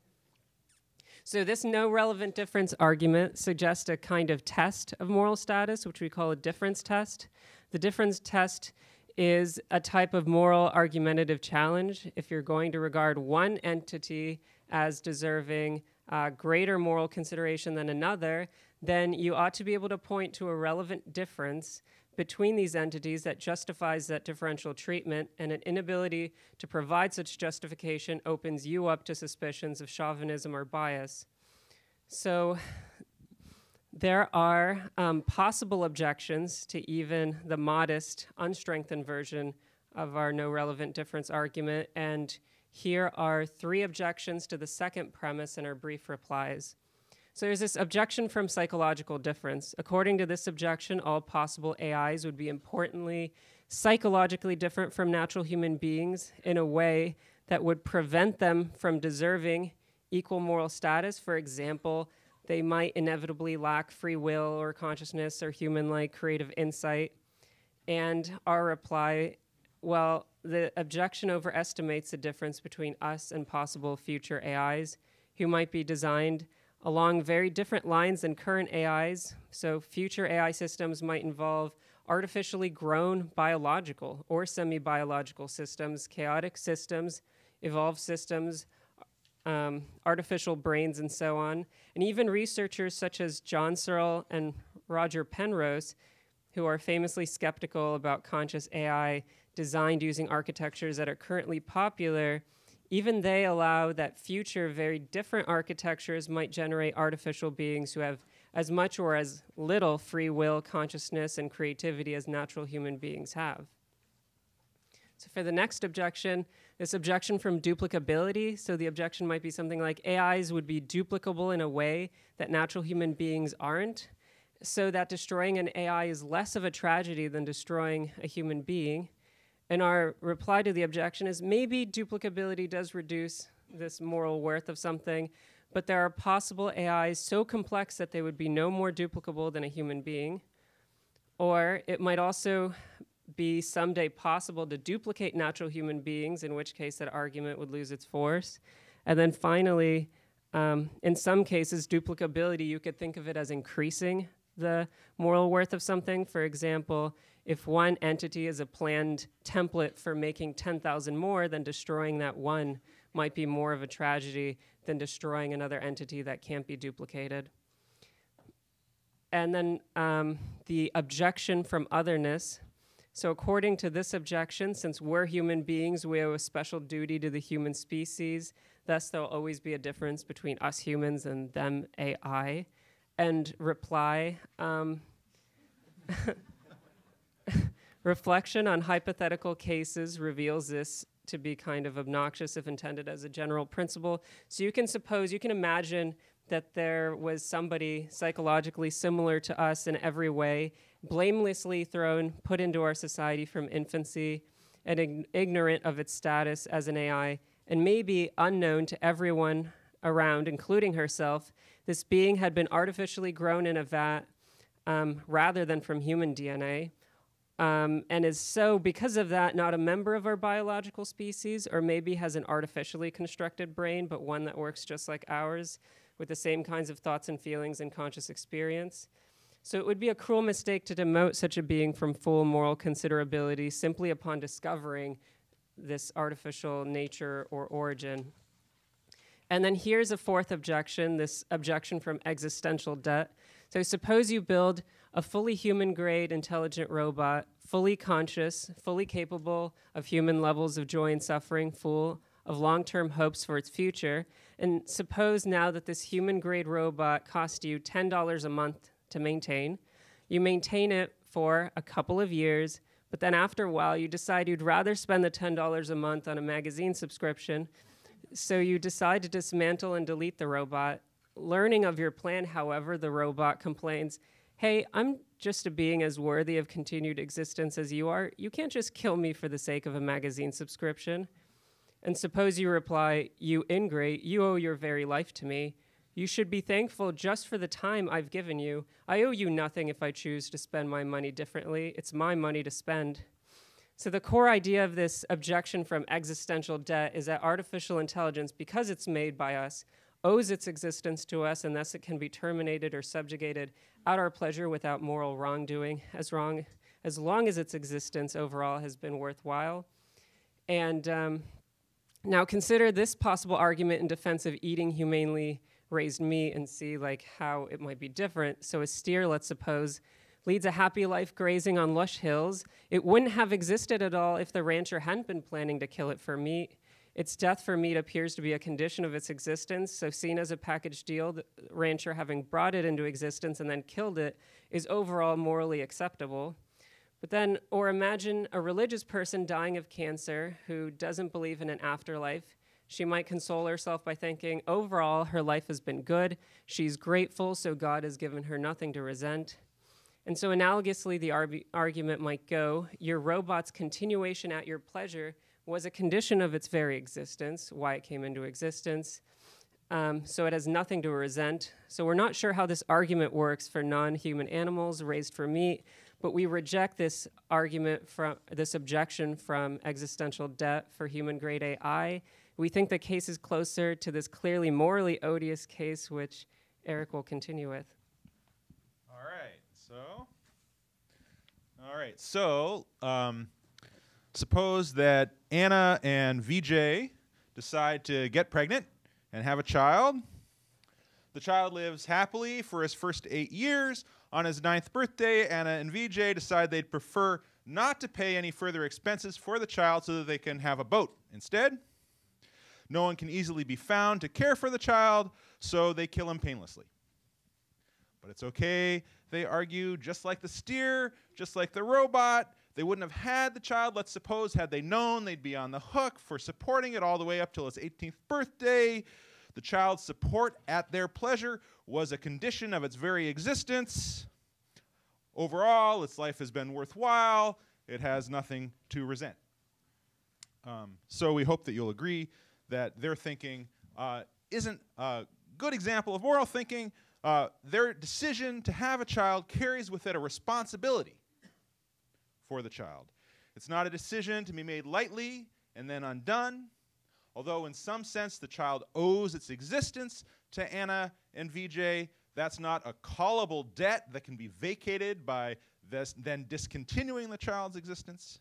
So this no relevant difference argument suggests a kind of test of moral status, which we call a difference test. The difference test is a type of moral argumentative challenge. If you're going to regard one entity as deserving uh, greater moral consideration than another, then you ought to be able to point to a relevant difference between these entities that justifies that differential treatment, and an inability to provide such justification opens you up to suspicions of chauvinism or bias. So there are um, possible objections to even the modest, unstrengthened version of our no relevant difference argument, and here are three objections to the second premise in our brief replies. So there's this objection from psychological difference. According to this objection, all possible A Is would be importantly psychologically different from natural human beings in a way that would prevent them from deserving equal moral status. For example, they might inevitably lack free will or consciousness or human-like creative insight. And our reply, well, the objection overestimates the difference between us and possible future A Is who might be designed along very different lines than current A Is. So future A I systems might involve artificially grown biological or semi-biological systems, chaotic systems, evolved systems, um, artificial brains, and so on. And even researchers such as John Searle and Roger Penrose, who are famously skeptical about conscious A I designed using architectures that are currently popular, even they allow that future very different architectures might generate artificial beings who have as much or as little free will, consciousness, and creativity as natural human beings have. So for the next objection, this objection from duplicability, so the objection might be something like A Is would be duplicable in a way that natural human beings aren't, so that destroying an A I is less of a tragedy than destroying a human being. And our reply to the objection is maybe duplicability does reduce this moral worth of something, but there are possible A Is so complex that they would be no more duplicable than a human being. Or it might also be someday possible to duplicate natural human beings, in which case that argument would lose its force. And then finally, um, in some cases, duplicability, you could think of it as increasing the moral worth of something. For example, if one entity is a planned template for making ten thousand more, then destroying that one might be more of a tragedy than destroying another entity that can't be duplicated. And then um, the objection from otherness. So according to this objection, since we're human beings, we owe a special duty to the human species. Thus, there'll always be a difference between us humans and them A I. And reply, um, reflection on hypothetical cases reveals this to be kind of obnoxious if intended as a general principle. So you can suppose, you can imagine that there was somebody psychologically similar to us in every way, blamelessly thrown, put into our society from infancy, and ig- ignorant of its status as an A I, and maybe unknown to everyone around, including herself. This being had been artificially grown in a vat um, rather than from human D N A, um, and is so, because of that, not a member of our biological species, or maybe has an artificially constructed brain, but one that works just like ours, with the same kinds of thoughts and feelings and conscious experience. So it would be a cruel mistake to demote such a being from full moral considerability simply upon discovering this artificial nature or origin. And then here's a fourth objection, this objection from existential debt. So suppose you build a fully human-grade intelligent robot, fully conscious, fully capable of human levels of joy and suffering, full of long-term hopes for its future. And suppose now that this human-grade robot costs you ten dollars a month to maintain. You maintain it for a couple of years, but then after a while, you decide you'd rather spend the ten dollars a month on a magazine subscription. So you decide to dismantle and delete the robot. Learning of your plan, however, the robot complains, hey, I'm just a being as worthy of continued existence as you are. You can't just kill me for the sake of a magazine subscription. And suppose you reply, you ingrate, you owe your very life to me. You should be thankful just for the time I've given you. I owe you nothing if I choose to spend my money differently. It's my money to spend. So the core idea of this objection from existential debt is that artificial intelligence, because it's made by us, owes its existence to us, and thus it can be terminated or subjugated at our pleasure without moral wrongdoing, as wrong as long as its existence overall has been worthwhile. And um, now consider this possible argument in defense of eating humanely raised meat and see like how it might be different. So a steer, let's suppose, leads a happy life grazing on lush hills. It wouldn't have existed at all if the rancher hadn't been planning to kill it for meat. Its death for meat appears to be a condition of its existence, so seen as a package deal, the rancher having brought it into existence and then killed it is overall morally acceptable. But then, or imagine a religious person dying of cancer who doesn't believe in an afterlife. She might console herself by thinking, overall, her life has been good. She's grateful, so God has given her nothing to resent. And so analogously, the arg- argument might go, your robot's continuation at your pleasure was a condition of its very existence, why it came into existence. Um, so it has nothing to resent. So we're not sure how this argument works for non-human animals raised for meat, but we reject this argument from this objection from existential debt for human-grade A I. We think the case is closer to this clearly morally odious case, which Eric will continue with. All right, so, all right, so um, suppose that Anna and V J decide to get pregnant and have a child. The child lives happily for his first eight years. On his ninth birthday, Anna and V J decide they'd prefer not to pay any further expenses for the child so that they can have a boat instead. No one can easily be found to care for the child, so they kill him painlessly. But it's okay, they argue, just like the steer, just like the robot, they wouldn't have had the child, let's suppose, had they known they'd be on the hook for supporting it all the way up till its eighteenth birthday. The child's support at their pleasure was a condition of its very existence. Overall, its life has been worthwhile. It has nothing to resent. Um, so we hope that you'll agree that their thinking uh, isn't a good example of moral thinking. Uh, their decision to have a child carries with it a responsibility for the child. It's not a decision to be made lightly and then undone, although in some sense the child owes its existence to Anna and V J. That's not a callable debt that can be vacated by this, then discontinuing the child's existence.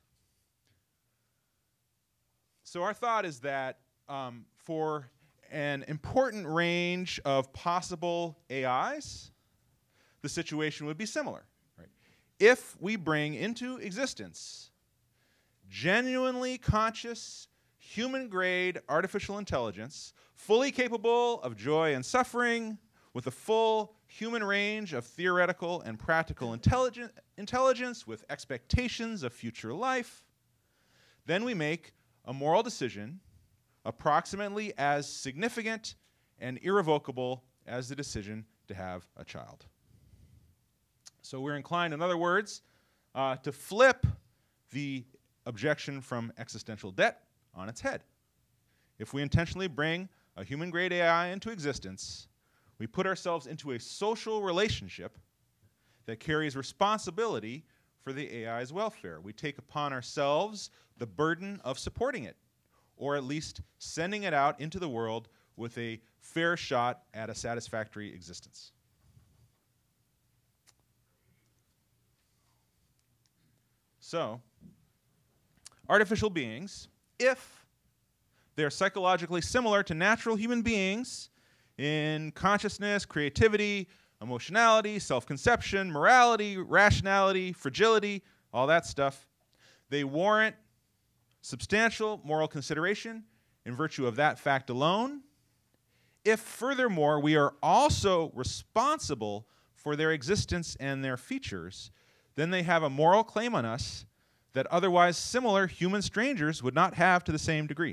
So our thought is that um, for an important range of possible A Is, the situation would be similar. Right? If we bring into existence genuinely conscious, human-grade artificial intelligence, fully capable of joy and suffering, with a full human range of theoretical and practical intelligent intelligence, with expectations of future life, then we make a moral decision approximately as significant and irrevocable as the decision to have a child. So we're inclined, in other words, uh, to flip the objection from existential debt on its head. If we intentionally bring a human-grade A I into existence, we put ourselves into a social relationship that carries responsibility for the A I's welfare. We take upon ourselves the burden of supporting it, or at least sending it out into the world with a fair shot at a satisfactory existence. So, artificial beings, if they're psychologically similar to natural human beings in consciousness, creativity, emotionality, self-conception, morality, rationality, fragility, all that stuff, they warrant substantial moral consideration in virtue of that fact alone. If, furthermore, we are also responsible for their existence and their features, then they have a moral claim on us that otherwise similar human strangers would not have to the same degree.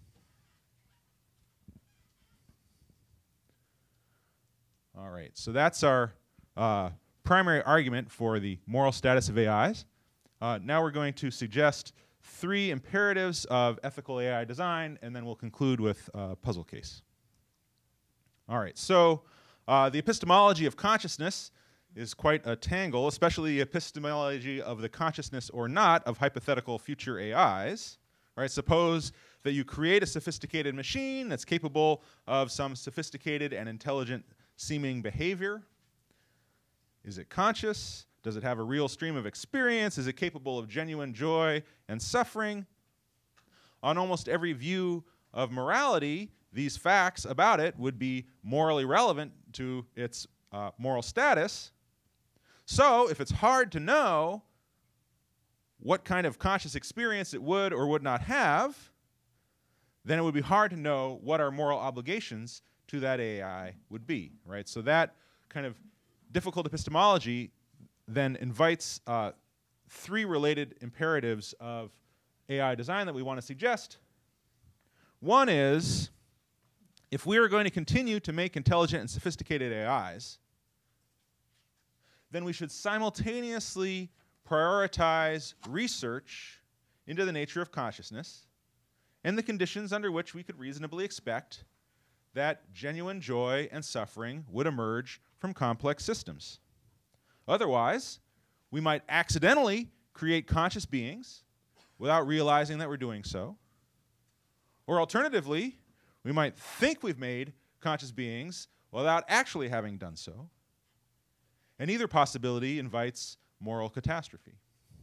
All right, so that's our uh, primary argument for the moral status of A Is. Uh, now we're going to suggest three imperatives of ethical A I design, and then we'll conclude with a puzzle case. All right, so uh, the epistemology of consciousness is quite a tangle, especially the epistemology of the consciousness or not of hypothetical future A Is. All right, suppose that you create a sophisticated machine that's capable of some sophisticated and intelligent seeming behavior. Is it conscious? Does it have a real stream of experience? Is it capable of genuine joy and suffering? On almost every view of morality, these facts about it would be morally relevant to its uh, moral status. So, if it's hard to know what kind of conscious experience it would or would not have, then it would be hard to know what our moral obligations to that A I would be, right? So that kind of difficult epistemology then invites uh, three related imperatives of A I design that we want to suggest. One is, if we are going to continue to make intelligent and sophisticated A Is, then we should simultaneously prioritize research into the nature of consciousness and the conditions under which we could reasonably expect that genuine joy and suffering would emerge from complex systems. Otherwise, we might accidentally create conscious beings without realizing that we're doing so. Or alternatively, we might think we've made conscious beings without actually having done so. And either possibility invites moral catastrophe.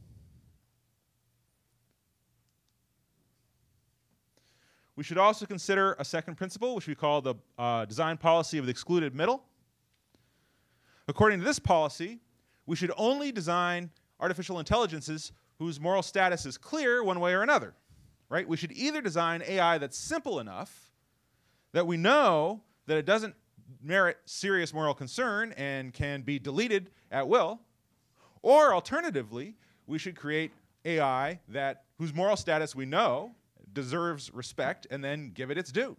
We should also consider a second principle, which we call the uh, design policy of the excluded middle. According to this policy, we should only design artificial intelligences whose moral status is clear one way or another, right? We should either design A I that's simple enough that we know that it doesn't merit serious moral concern and can be deleted at will, or alternatively, we should create A I that whose moral status we know deserves respect and then give it its due.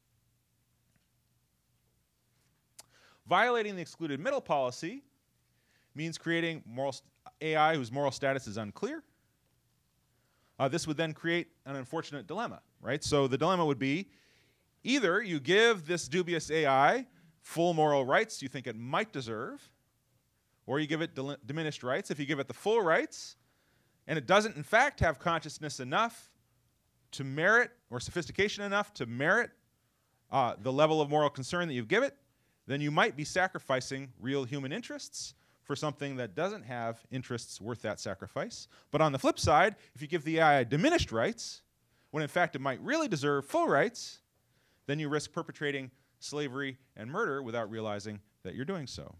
Violating the excluded middle policy means creating moral A I whose moral status is unclear. Uh, this would then create an unfortunate dilemma, right? So the dilemma would be either you give this dubious A I full moral rights you think it might deserve, or you give it diminished rights. If you give it the full rights and it doesn't in fact have consciousness enough to merit, or sophistication enough to merit uh, the level of moral concern that you give it, then you might be sacrificing real human interests for something that doesn't have interests worth that sacrifice. But on the flip side, if you give the A I diminished rights, when in fact it might really deserve full rights, then you risk perpetrating slavery and murder without realizing that you're doing so.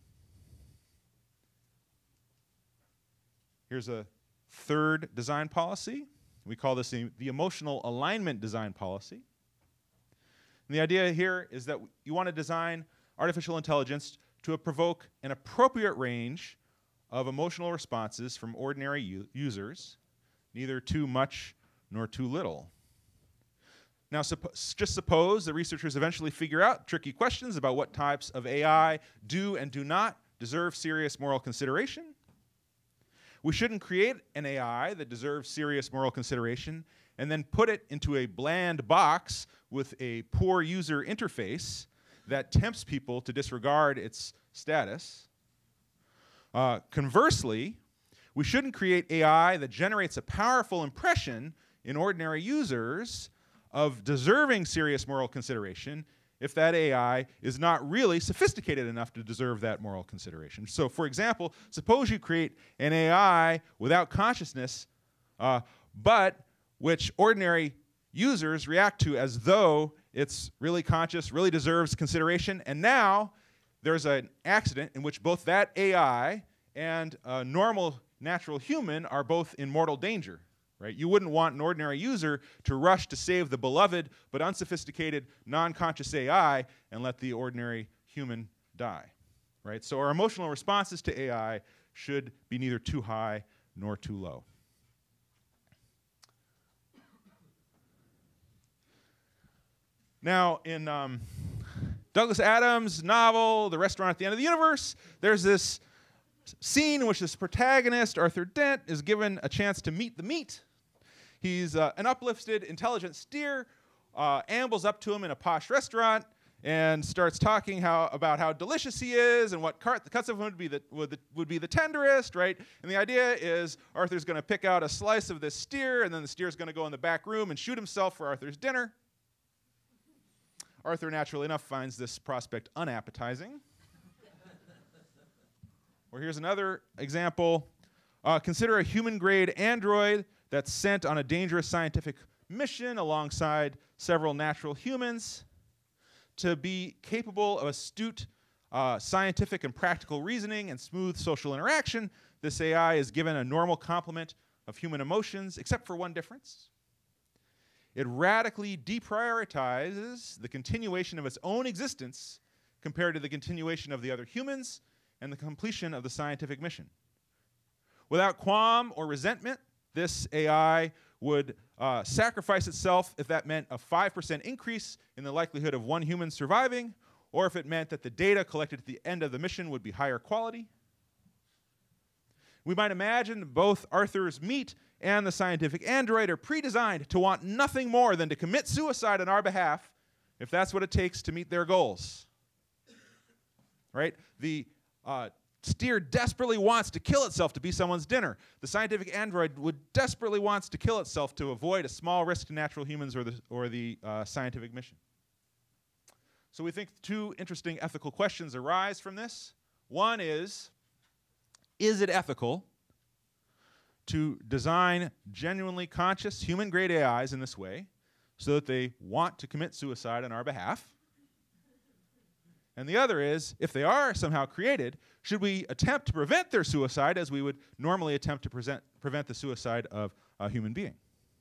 Here's a third design policy. We call this the, the emotional alignment design policy. And the idea here is that you want to design artificial intelligence to provoke an appropriate range of emotional responses from ordinary users, neither too much nor too little. Now, suppo- just suppose the researchers eventually figure out tricky questions about what types of A I do and do not deserve serious moral consideration. We shouldn't create an A I that deserves serious moral consideration and then put it into a bland box with a poor user interface that tempts people to disregard its status. Uh, conversely, we shouldn't create A I that generates a powerful impression in ordinary users of deserving serious moral consideration if that A I is not really sophisticated enough to deserve that moral consideration. So, for example, suppose you create an A I without consciousness, uh, but which ordinary users react to as though it's really conscious, really deserves consideration, and now there's an accident in which both that A I and a normal natural human are both in mortal danger. Right? You wouldn't want an ordinary user to rush to save the beloved but unsophisticated, non-conscious A I and let the ordinary human die. Right? So our emotional responses to A I should be neither too high nor too low. Now, in um, Douglas Adams' novel, The Restaurant at the End of the Universe, there's this scene in which this protagonist, Arthur Dent, is given a chance to meet the meat. He's uh, an uplifted, intelligent steer, uh, ambles up to him in a posh restaurant and starts talking how, about how delicious he is and what cart, the cuts of him would be the, would, the, would be the tenderest, right? And the idea is Arthur's going to pick out a slice of this steer, and then the steer's going to go in the back room and shoot himself for Arthur's dinner. Arthur, naturally enough, finds this prospect unappetizing. Or here's another example. Uh, consider a human-grade android that's sent on a dangerous scientific mission alongside several natural humans. To be capable of astute uh, scientific and practical reasoning and smooth social interaction, this A I is given a normal complement of human emotions, except for one difference. It radically deprioritizes the continuation of its own existence compared to the continuation of the other humans and the completion of the scientific mission. Without qualm or resentment, this A I would uh, sacrifice itself if that meant a five percent increase in the likelihood of one human surviving, or if it meant that the data collected at the end of the mission would be higher quality. We might imagine both Arthur's meat and the scientific android are pre-designed to want nothing more than to commit suicide on our behalf if that's what it takes to meet their goals. Right? The uh, steer desperately wants to kill itself to be someone's dinner. The scientific android would desperately wants to kill itself to avoid a small risk to natural humans or the, or the uh, scientific mission. So we think two interesting ethical questions arise from this. One is, is it ethical to design genuinely conscious human-grade A Is in this way so that they want to commit suicide on our behalf? And the other is, if they are somehow created, should we attempt to prevent their suicide as we would normally attempt to present, prevent the suicide of a human being?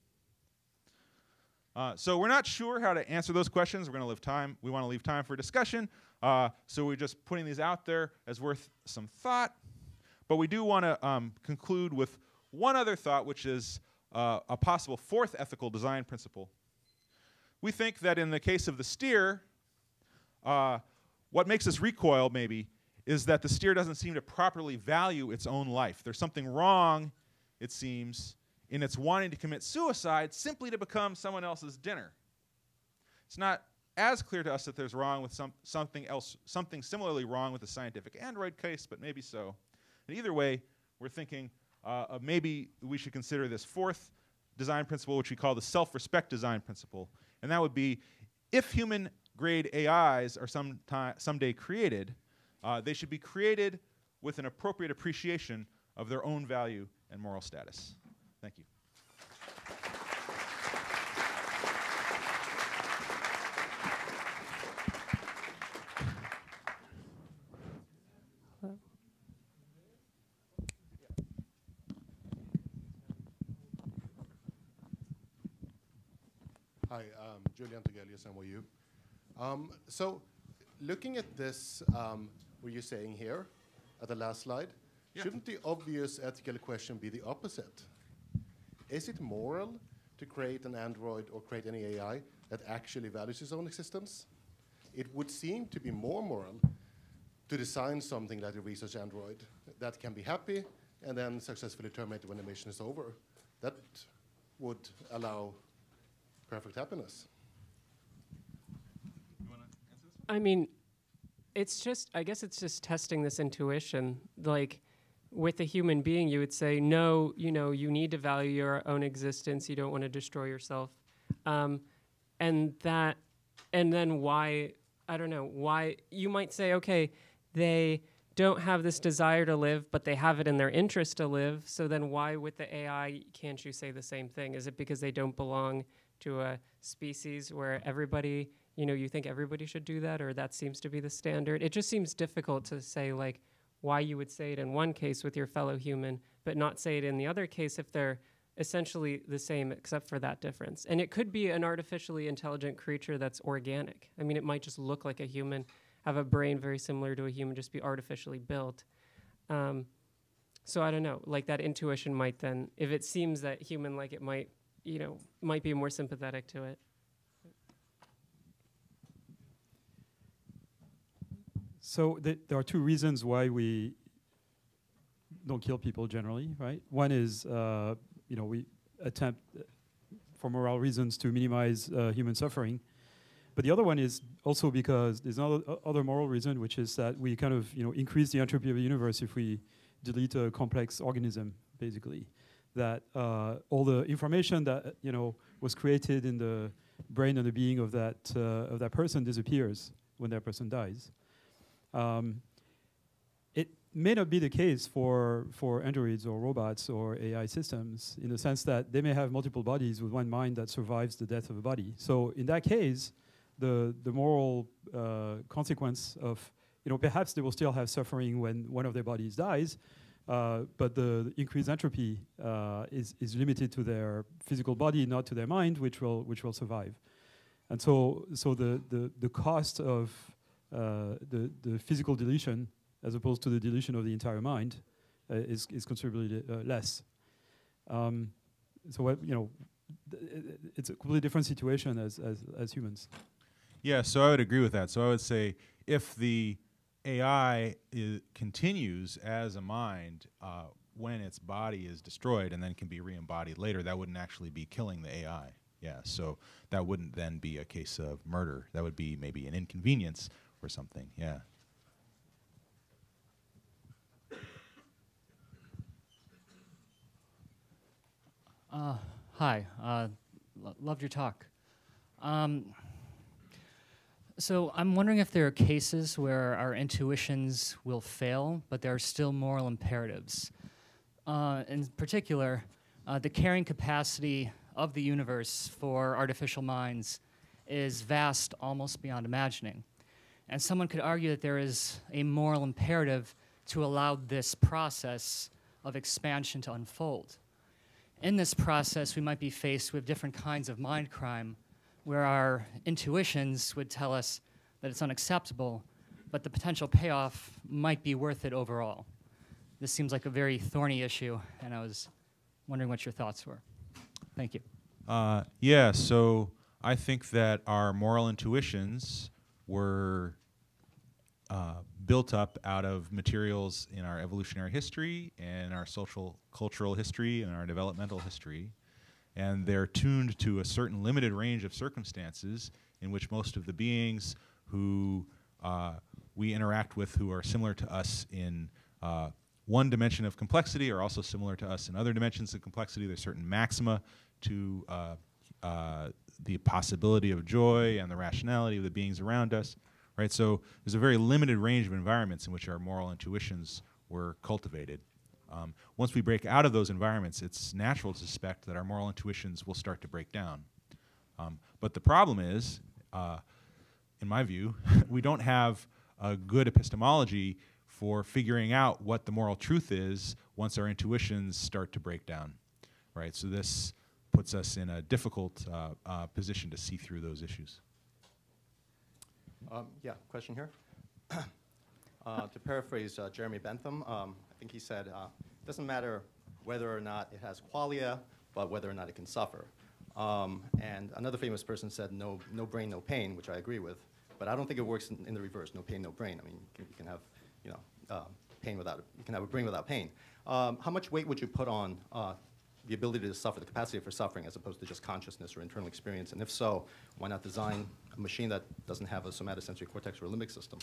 Uh, so we're not sure how to answer those questions. We're going to leave time. We want to leave time for discussion. Uh, so we're just putting these out there as worth some thought. But we do want to um, conclude with one other thought, which is uh, a possible fourth ethical design principle. We think that in the case of the steer, uh, what makes us recoil, maybe, is that the steer doesn't seem to properly value its own life. There's something wrong, it seems, in its wanting to commit suicide simply to become someone else's dinner. It's not as clear to us that there's wrong with some, something else, something similarly wrong with the scientific android case, but maybe so. And either way, we're thinking uh, of maybe we should consider this fourth design principle, which we call the self-respect design principle. And that would be, if human-grade A Is are sometime, someday created, uh, they should be created with an appropriate appreciation of their own value and moral status. Thank you. Hi, um, Julian Tegelius, N Y U. Um, so, looking at this, um, what you're saying here, at the last slide, yeah. Shouldn't the obvious ethical question be the opposite? Is it moral to create an android or create any A I that actually values its own existence? It would seem to be more moral to design something like a research android that can be happy and then successfully terminate when the mission is over. That would allow perfect happiness. You want to answer this? I mean, it's just, I guess it's just testing this intuition. Like, with a human being, you would say, no, you know, you need to value your own existence. You don't want to destroy yourself. Um, and that, and then why, I don't know, why, you might say, okay, they don't have this desire to live, but they have it in their interest to live. So then why with the A I can't you say the same thing? Is it because they don't belong to a species where everybody, you know, you think everybody should do that, or that seems to be the standard? It just seems difficult to say, like, why you would say it in one case with your fellow human, but not say it in the other case if they're essentially the same except for that difference. And it could be an artificially intelligent creature that's organic. I mean, it might just look like a human, have a brain very similar to a human, just be artificially built. Um, so I don't know, like that intuition might then, if it seems that human-like, it might, you know, might be more sympathetic to it. So th there are two reasons why we don't kill people generally, right? One is, uh, you know, we attempt uh, for moral reasons to minimize uh, human suffering. But the other one is also because there's another uh, other moral reason, which is that we kind of, you know, increase the entropy of the universe if we delete a complex organism, basically. That uh, all the information that, uh, you know, was created in the brain and the being of that, uh, of that person disappears when that person dies. Um, it may not be the case for, for androids or robots or A I systems, in the sense that they may have multiple bodies with one mind that survives the death of a body. So in that case, the, the moral uh, consequence of, you know, perhaps they will still have suffering when one of their bodies dies, uh, but the, the increased entropy uh, is, is limited to their physical body, not to their mind, which will, which will survive. And so, so the, the, the cost of Uh, the, the physical deletion, as opposed to the deletion of the entire mind, uh, is, is considerably uh, less. Um, so, uh, you know, it's a completely different situation as, as, as humans. Yeah, so I would agree with that. So I would say if the A I I continues as a mind uh, when its body is destroyed and then can be re-embodied later, that wouldn't actually be killing the A I. Yeah, so that wouldn't then be a case of murder. That would be maybe an inconvenience or something, yeah. Uh, hi, uh, lo loved your talk. Um, So I'm wondering if there are cases where our intuitions will fail, but there are still moral imperatives. Uh, in particular, uh, the carrying capacity of the universe for artificial minds is vast, almost beyond imagining. And someone could argue that there is a moral imperative to allow this process of expansion to unfold. In this process, we might be faced with different kinds of mind crime, where our intuitions would tell us that it's unacceptable, but the potential payoff might be worth it overall. This seems like a very thorny issue, and I was wondering what your thoughts were. Thank you. Uh, yeah, so I think that our moral intuitions were uh, built up out of materials in our evolutionary history and our social cultural history and our developmental history. And they're tuned to a certain limited range of circumstances in which most of the beings who uh, we interact with who are similar to us in uh, one dimension of complexity are also similar to us in other dimensions of complexity. There's certain maxima to uh, uh, the possibility of joy and the rationality of the beings around us, right? So there's a very limited range of environments in which our moral intuitions were cultivated. Um, once we break out of those environments, it's natural to suspect that our moral intuitions will start to break down. Um, but the problem is, uh, in my view, we don't have a good epistemology for figuring out what the moral truth is once our intuitions start to break down, right? So this puts us in a difficult uh, uh, position to see through those issues. Um, yeah, question here. Uh, to paraphrase uh, Jeremy Bentham, um, I think he said, uh, it doesn't matter whether or not it has qualia, but whether or not it can suffer. Um, and another famous person said, no, no brain, no pain, which I agree with. But I don't think it works in, in the reverse, no pain, no brain. I mean, you can, you can have, you know, uh, pain without, you can have a brain without pain. Um, how much weight would you put on uh, the ability to suffer, the capacity for suffering, as opposed to just consciousness or internal experience? And if so, why not design a machine that doesn't have a somatosensory cortex or a limbic system?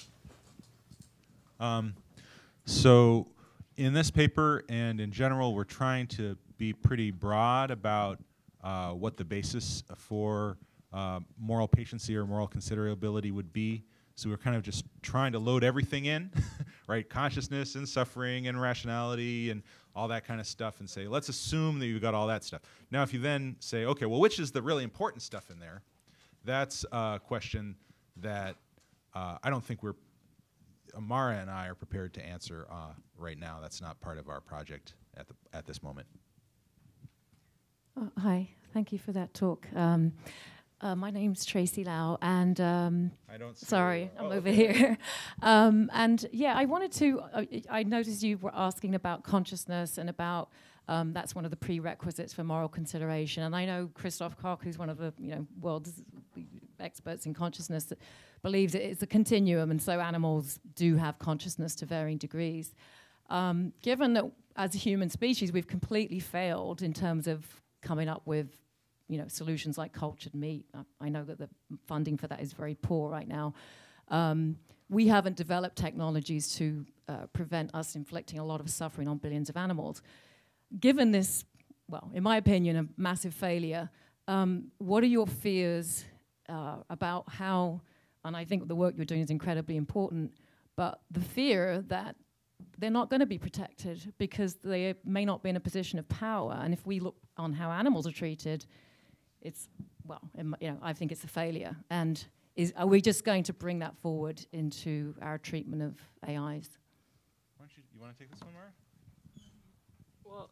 Um, so in this paper and in general, we're trying to be pretty broad about uh, what the basis for uh, moral patiency or moral considerability would be. So we're kind of just trying to load everything in, right? Consciousness and suffering and rationality and all that kind of stuff, and say, let's assume that you've got all that stuff. Now, if you then say, okay, well, which is the really important stuff in there? That's a question that uh, I don't think we're Amara and I are prepared to answer uh, right now. That's not part of our project at the at this moment. Oh, hi, thank you for that talk. Um, uh, my name's Tracy Liao, and um, I don't. Sorry, I'm oh, over okay. here. um, and yeah, I wanted to. Uh, I noticed you were asking about consciousness and about. Um, that's one of the prerequisites for moral consideration. And I know Christoph Koch, who's one of the you know world's experts in consciousness, that believes it is a continuum, and so animals do have consciousness to varying degrees. Um, given that as a human species we've completely failed in terms of coming up with you know solutions like cultured meat, uh, I know that the funding for that is very poor right now. Um, we haven't developed technologies to uh, prevent us inflicting a lot of suffering on billions of animals. Given this, well, in my opinion, a massive failure, um, what are your fears uh, about how, and I think the work you're doing is incredibly important, but the fear that they're not going to be protected because they may not be in a position of power, and if we look on how animals are treated, it's, well, you know, I think it's a failure. And is, are we just going to bring that forward into our treatment of A Is? Why don't you, you want to take this one, Mara? Well,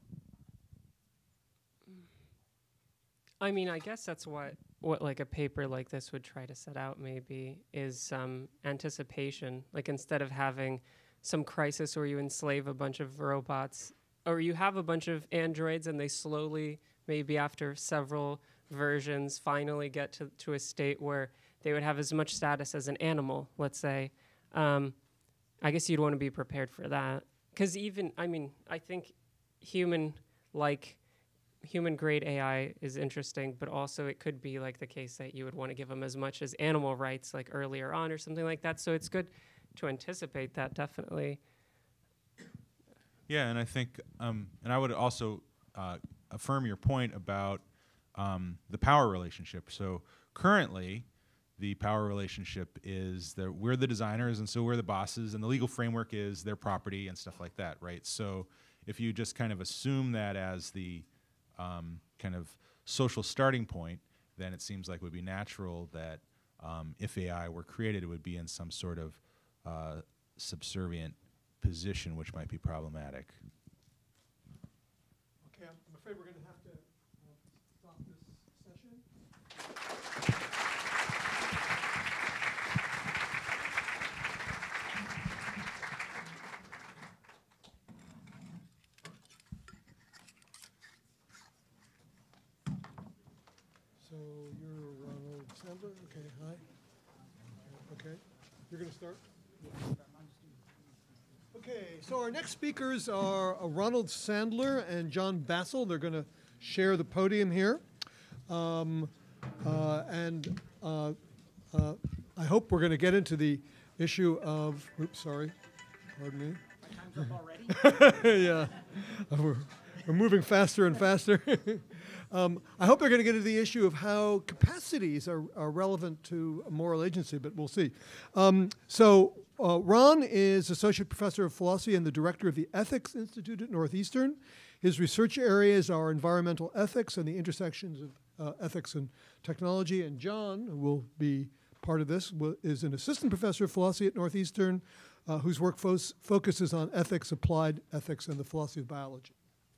I mean, I guess that's what what like a paper like this would try to set out. Maybe is some anticipation. Like instead of having some crisis where you enslave a bunch of robots, or you have a bunch of androids and they slowly, maybe after several versions, finally get to to a state where they would have as much status as an animal. Let's say, um, I guess you'd want to be prepared for that. Because even, I mean, I think human like human grade A I is interesting, but also it could be like the case that you would want to give them as much as animal rights like earlier on or something like that. So it's good to anticipate that, definitely. Yeah, and I think, um, and I would also uh, affirm your point about um, the power relationship. So currently, the power relationship is that we're the designers and so we're the bosses, and the legal framework is their property and stuff like that, right? So if you just kind of assume that as the um, kind of social starting point, then it seems like it would be natural that um, if A I were created, it would be in some sort of uh, subservient position, which might be problematic. Okay, I'm afraid we're going to have to uh, stop this session. So you're Ronald Sandler. Okay, hi. Okay, you're going to start? Okay, so our next speakers are uh, Ronald Sandler and John Basl. They're going to share the podium here. Um, uh, and uh, uh, I hope we're going to get into the issue of, oops, sorry, pardon me. My time's up already? Yeah, uh, we're, we're moving faster and faster. um, I hope they're going to get into the issue of how capacities are, are relevant to moral agency, but we'll see. Um, so uh, Ron is Associate Professor of Philosophy and the Director of the Ethics Institute at Northeastern. His research areas are environmental ethics and the intersections of uh, ethics and technology. And John, who will be part of this, will, is an Assistant Professor of Philosophy at Northeastern, uh, whose work fo focuses on ethics, applied ethics, and the philosophy of biology.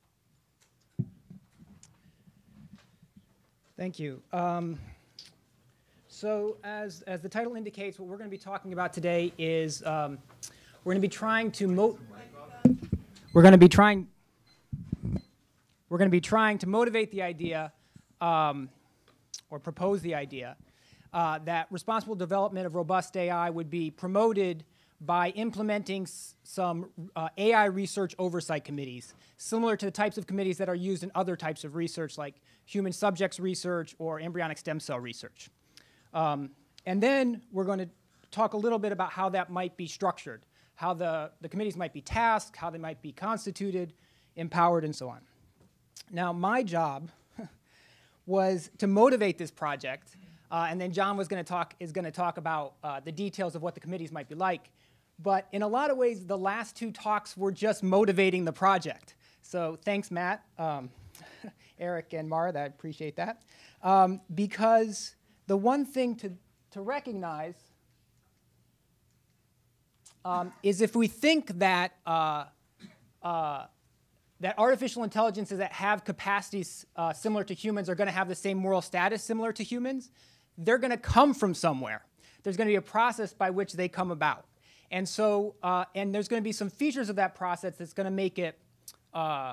Thank you. Um, so as, as the title indicates, what we're going to be talking about today is um, we're going to be trying to mo we're going to be trying we're going to be trying to motivate the idea um, or propose the idea uh, that responsible development of robust A I would be promoted by implementing s some uh, A I research oversight committees, similar to the types of committees that are used in other types of research, like human subjects research or embryonic stem cell research. Um, and then we're going to talk a little bit about how that might be structured, how the, the committees might be tasked, how they might be constituted, empowered, and so on. Now, my job was to motivate this project, uh, and then John was going to talk is going to talk about uh, the details of what the committees might be like. But in a lot of ways, the last two talks were just motivating the project. So thanks, Matt, um, Eric, and Mara. I appreciate that. Um, because the one thing to, to recognize um, is if we think that uh, uh, that artificial intelligences that have capacities uh, similar to humans are going to have the same moral status similar to humans, they're going to come from somewhere. There's going to be a process by which they come about. And so, uh, and there's going to be some features of that process that's going to make it, uh,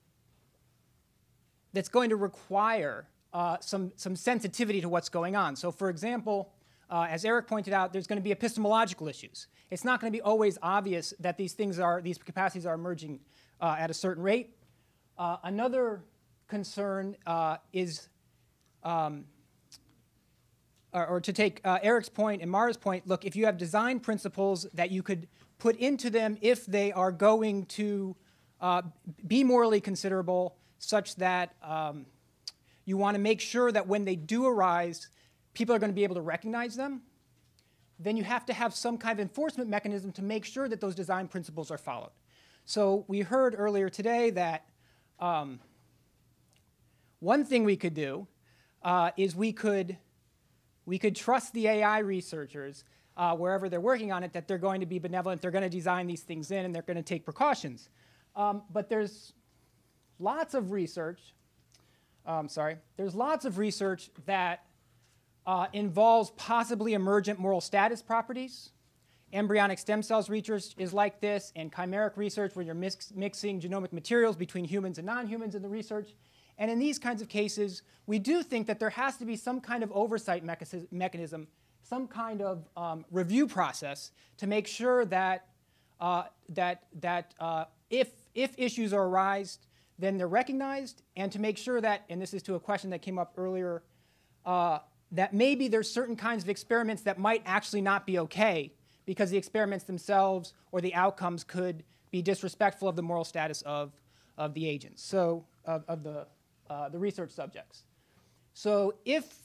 that's going to require uh, some, some sensitivity to what's going on. So for example, uh, as Eric pointed out, there's going to be epistemological issues. It's not going to be always obvious that these things are, these capacities are emerging uh, at a certain rate. Uh, another concern uh, is, um, Or, or to take uh, Eric's point and Mara's point, look, if you have design principles that you could put into them if they are going to uh, be morally considerable, such that um, you want to make sure that when they do arise, people are going to be able to recognize them, then you have to have some kind of enforcement mechanism to make sure that those design principles are followed. So we heard earlier today that um, one thing we could do uh, is we could We could trust the A I researchers, uh, wherever they're working on it, that they're going to be benevolent, they're going to design these things in, and they're going to take precautions. Um, but there's lots of research, um, sorry, there's lots of research that uh, involves possibly emergent moral status properties. Embryonic stem cells research is like this, and chimeric research where you're mix mixing genomic materials between humans and non-humans in the research. And in these kinds of cases, we do think that there has to be some kind of oversight mechanism, some kind of um, review process to make sure that, uh, that, that uh, if, if issues arise, then they're recognized, and to make sure that, and this is to a question that came up earlier, uh, that maybe there's certain kinds of experiments that might actually not be okay because the experiments themselves or the outcomes could be disrespectful of the moral status of, of the agents, so of, of the Uh, the research subjects. So if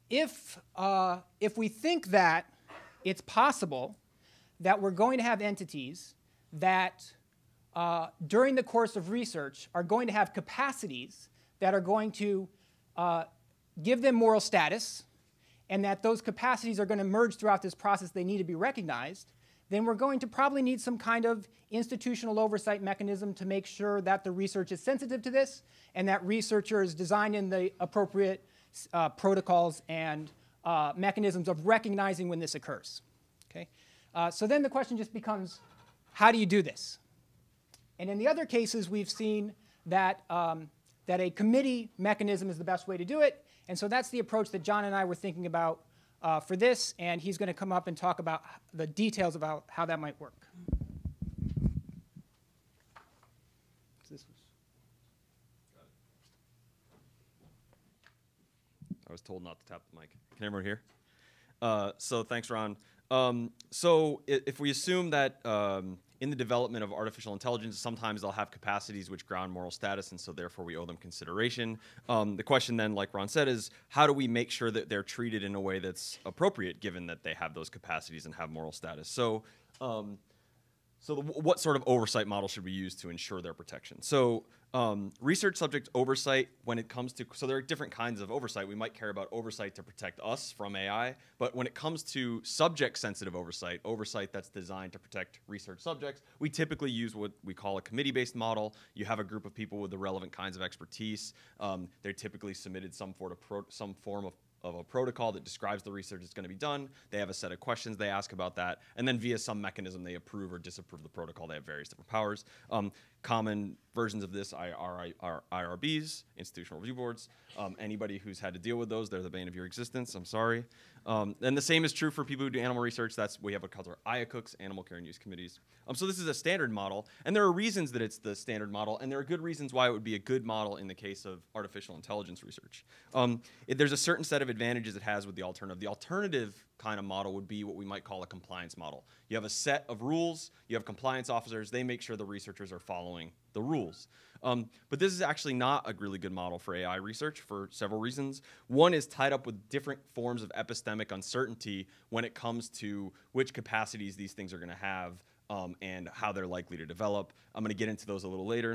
if, uh, if we think that it's possible that we're going to have entities that uh, during the course of research are going to have capacities that are going to uh, give them moral status, and that those capacities are going to merge throughout this process, they need to be recognized, then we're going to probably need some kind of institutional oversight mechanism to make sure that the research is sensitive to this and that researchers design in the appropriate uh, protocols and uh, mechanisms of recognizing when this occurs. Okay? Uh, so then the question just becomes, how do you do this? And in the other cases, we've seen that, um, that a committee mechanism is the best way to do it. And so that's the approach that John and I were thinking about uh, for this, and he's going to come up and talk about the details about how that might work. This was I was told not to tap the mic. Can everyone hear? Uh, so thanks, Ron. Um, so if we assume that um, in the development of artificial intelligence, sometimes they'll have capacities which ground moral status, and so therefore we owe them consideration. Um, the question then, like Ron said, is how do we make sure that they're treated in a way that's appropriate, given that they have those capacities and have moral status? So, um, so the, what sort of oversight model should we use to ensure their protection? So um, research subject oversight, when it comes to, so there are different kinds of oversight. We might care about oversight to protect us from A I, but when it comes to subject-sensitive oversight, oversight that's designed to protect research subjects, we typically use what we call a committee-based model. You have a group of people with the relevant kinds of expertise. Um, they're typically submitted some, for pro some form of of a protocol that describes the research that's going to be done. They have a set of questions they ask about that, and then via some mechanism they approve or disapprove the protocol. They have various different powers. Um, common versions of this are I R Bs, institutional review boards. Um, anybody who's had to deal with those, they're the bane of your existence. I'm sorry. Um, and the same is true for people who do animal research. That's we have what called our I A C U Cs, animal care and use committees. Um, so this is a standard model, and there are reasons that it's the standard model, and there are good reasons why it would be a good model in the case of artificial intelligence research. Um, it, there's a certain set of advantages it has with the alternative. The alternative kind of model would be what we might call a compliance model. You have a set of rules, you have compliance officers, they make sure the researchers are following the rules. Um, but this is actually not a really good model for A I research for several reasons. One is tied up with different forms of epistemic uncertainty when it comes to which capacities these things are going to have um, and how they're likely to develop. I'm going to get into those a little later.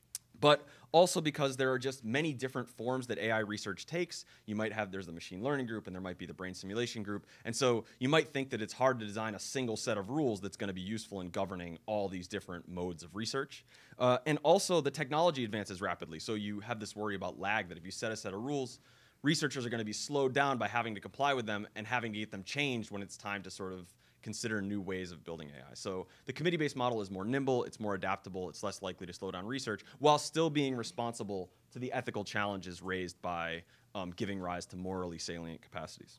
But also because there are just many different forms that A I research takes. You might have, there's the machine learning group, and there might be the brain simulation group. And so you might think that it's hard to design a single set of rules that's going to be useful in governing all these different modes of research. Uh, and also the technology advances rapidly. So you have this worry about lag, that if you set a set of rules, researchers are going to be slowed down by having to comply with them and having to get them changed when it's time to sort of consider new ways of building A I. So the committee-based model is more nimble, it's more adaptable, it's less likely to slow down research, while still being responsible to the ethical challenges raised by um, giving rise to morally salient capacities.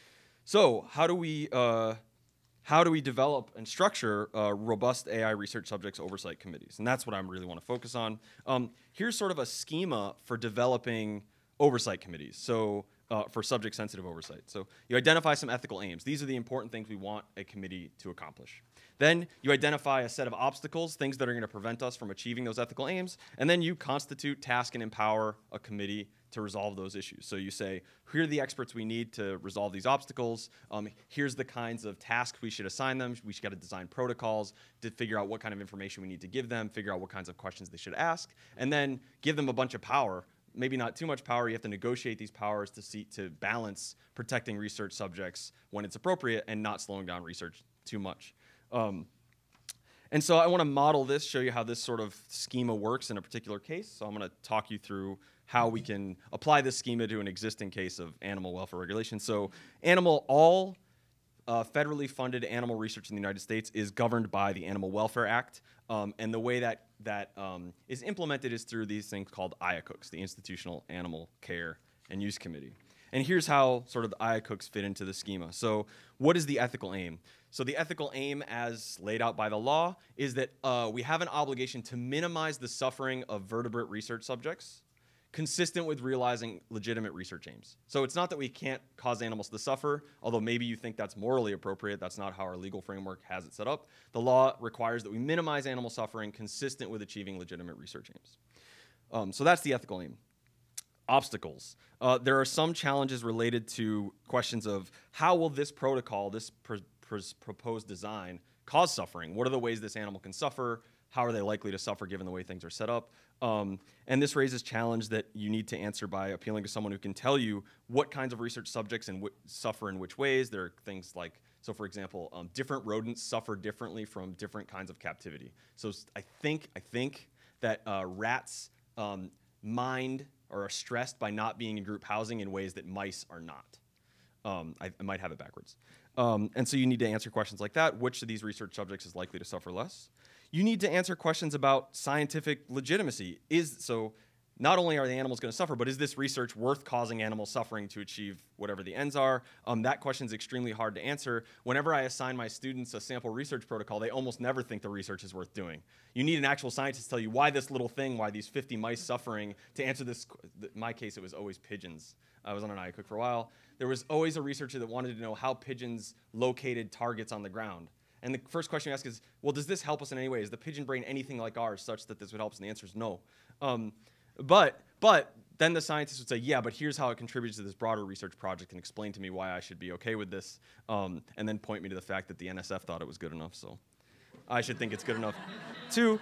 So how do we, uh, how do we develop and structure uh, robust A I research subjects oversight committees? And that's what I really want to focus on. Um, here's sort of a schema for developing oversight committees. So Uh, for subject-sensitive oversight. So you identify some ethical aims. These are the important things we want a committee to accomplish. Then you identify a set of obstacles, things that are going to prevent us from achieving those ethical aims, and then you constitute, task, and empower a committee to resolve those issues. So you say, here are the experts we need to resolve these obstacles. Um, here's the kinds of tasks we should assign them. We should got to design protocols to figure out what kind of information we need to give them, figure out what kinds of questions they should ask, and then give them a bunch of power. Maybe not too much power. You have to negotiate these powers to see to balance protecting research subjects when it's appropriate and not slowing down research too much. Um, and so I want to model this, show you how this sort of schema works in a particular case. So I'm going to talk you through how we can apply this schema to an existing case of animal welfare regulation. So animal all uh, federally funded animal research in the United States is governed by the Animal Welfare Act. Um, and the way that that um, is implemented is through these things called I A C U Cs, the Institutional Animal Care and Use Committee. And here's how sort of the I A C U Cs fit into the schema. So what is the ethical aim? So the ethical aim as laid out by the law is that uh, we have an obligation to minimize the suffering of vertebrate research subjects consistent with realizing legitimate research aims. So it's not that we can't cause animals to suffer, although maybe you think that's morally appropriate. That's not how our legal framework has it set up. The law requires that we minimize animal suffering consistent with achieving legitimate research aims. Um, so that's the ethical aim. obstacles. Uh, there are some challenges related to questions of how will this protocol, this pr pr proposed design, cause suffering? What are the ways this animal can suffer? How are they likely to suffer given the way things are set up? Um, and this raises challenge that you need to answer by appealing to someone who can tell you what kinds of research subjects and suffer in which ways. There are things like, so for example, um, different rodents suffer differently from different kinds of captivity. So I think, I think that uh, rats um, mind or are stressed by not being in group housing in ways that mice are not. Um, I, I might have it backwards. Um, and so you need to answer questions like that. Which of these research subjects is likely to suffer less? You need to answer questions about scientific legitimacy. Is, so not only are the animals going to suffer, but is this research worth causing animal suffering to achieve whatever the ends are? Um, that question is extremely hard to answer. Whenever I assign my students a sample research protocol, they almost never think the research is worth doing. You need an actual scientist to tell you why this little thing, why these fifty mice suffering, to answer this. In my case, it was always pigeons. I was on an I A C U C for a while. There was always a researcher that wanted to know how pigeons located targets on the ground. And the first question you ask is, well, does this help us in any way? Is the pigeon brain anything like ours such that this would help us? And the answer is no. Um, but, but then the scientist would say, yeah, but here's how it contributes to this broader research project and explain to me why I should be okay with this, um, and then point me to the fact that the N S F thought it was good enough. So I should think it's good enough too.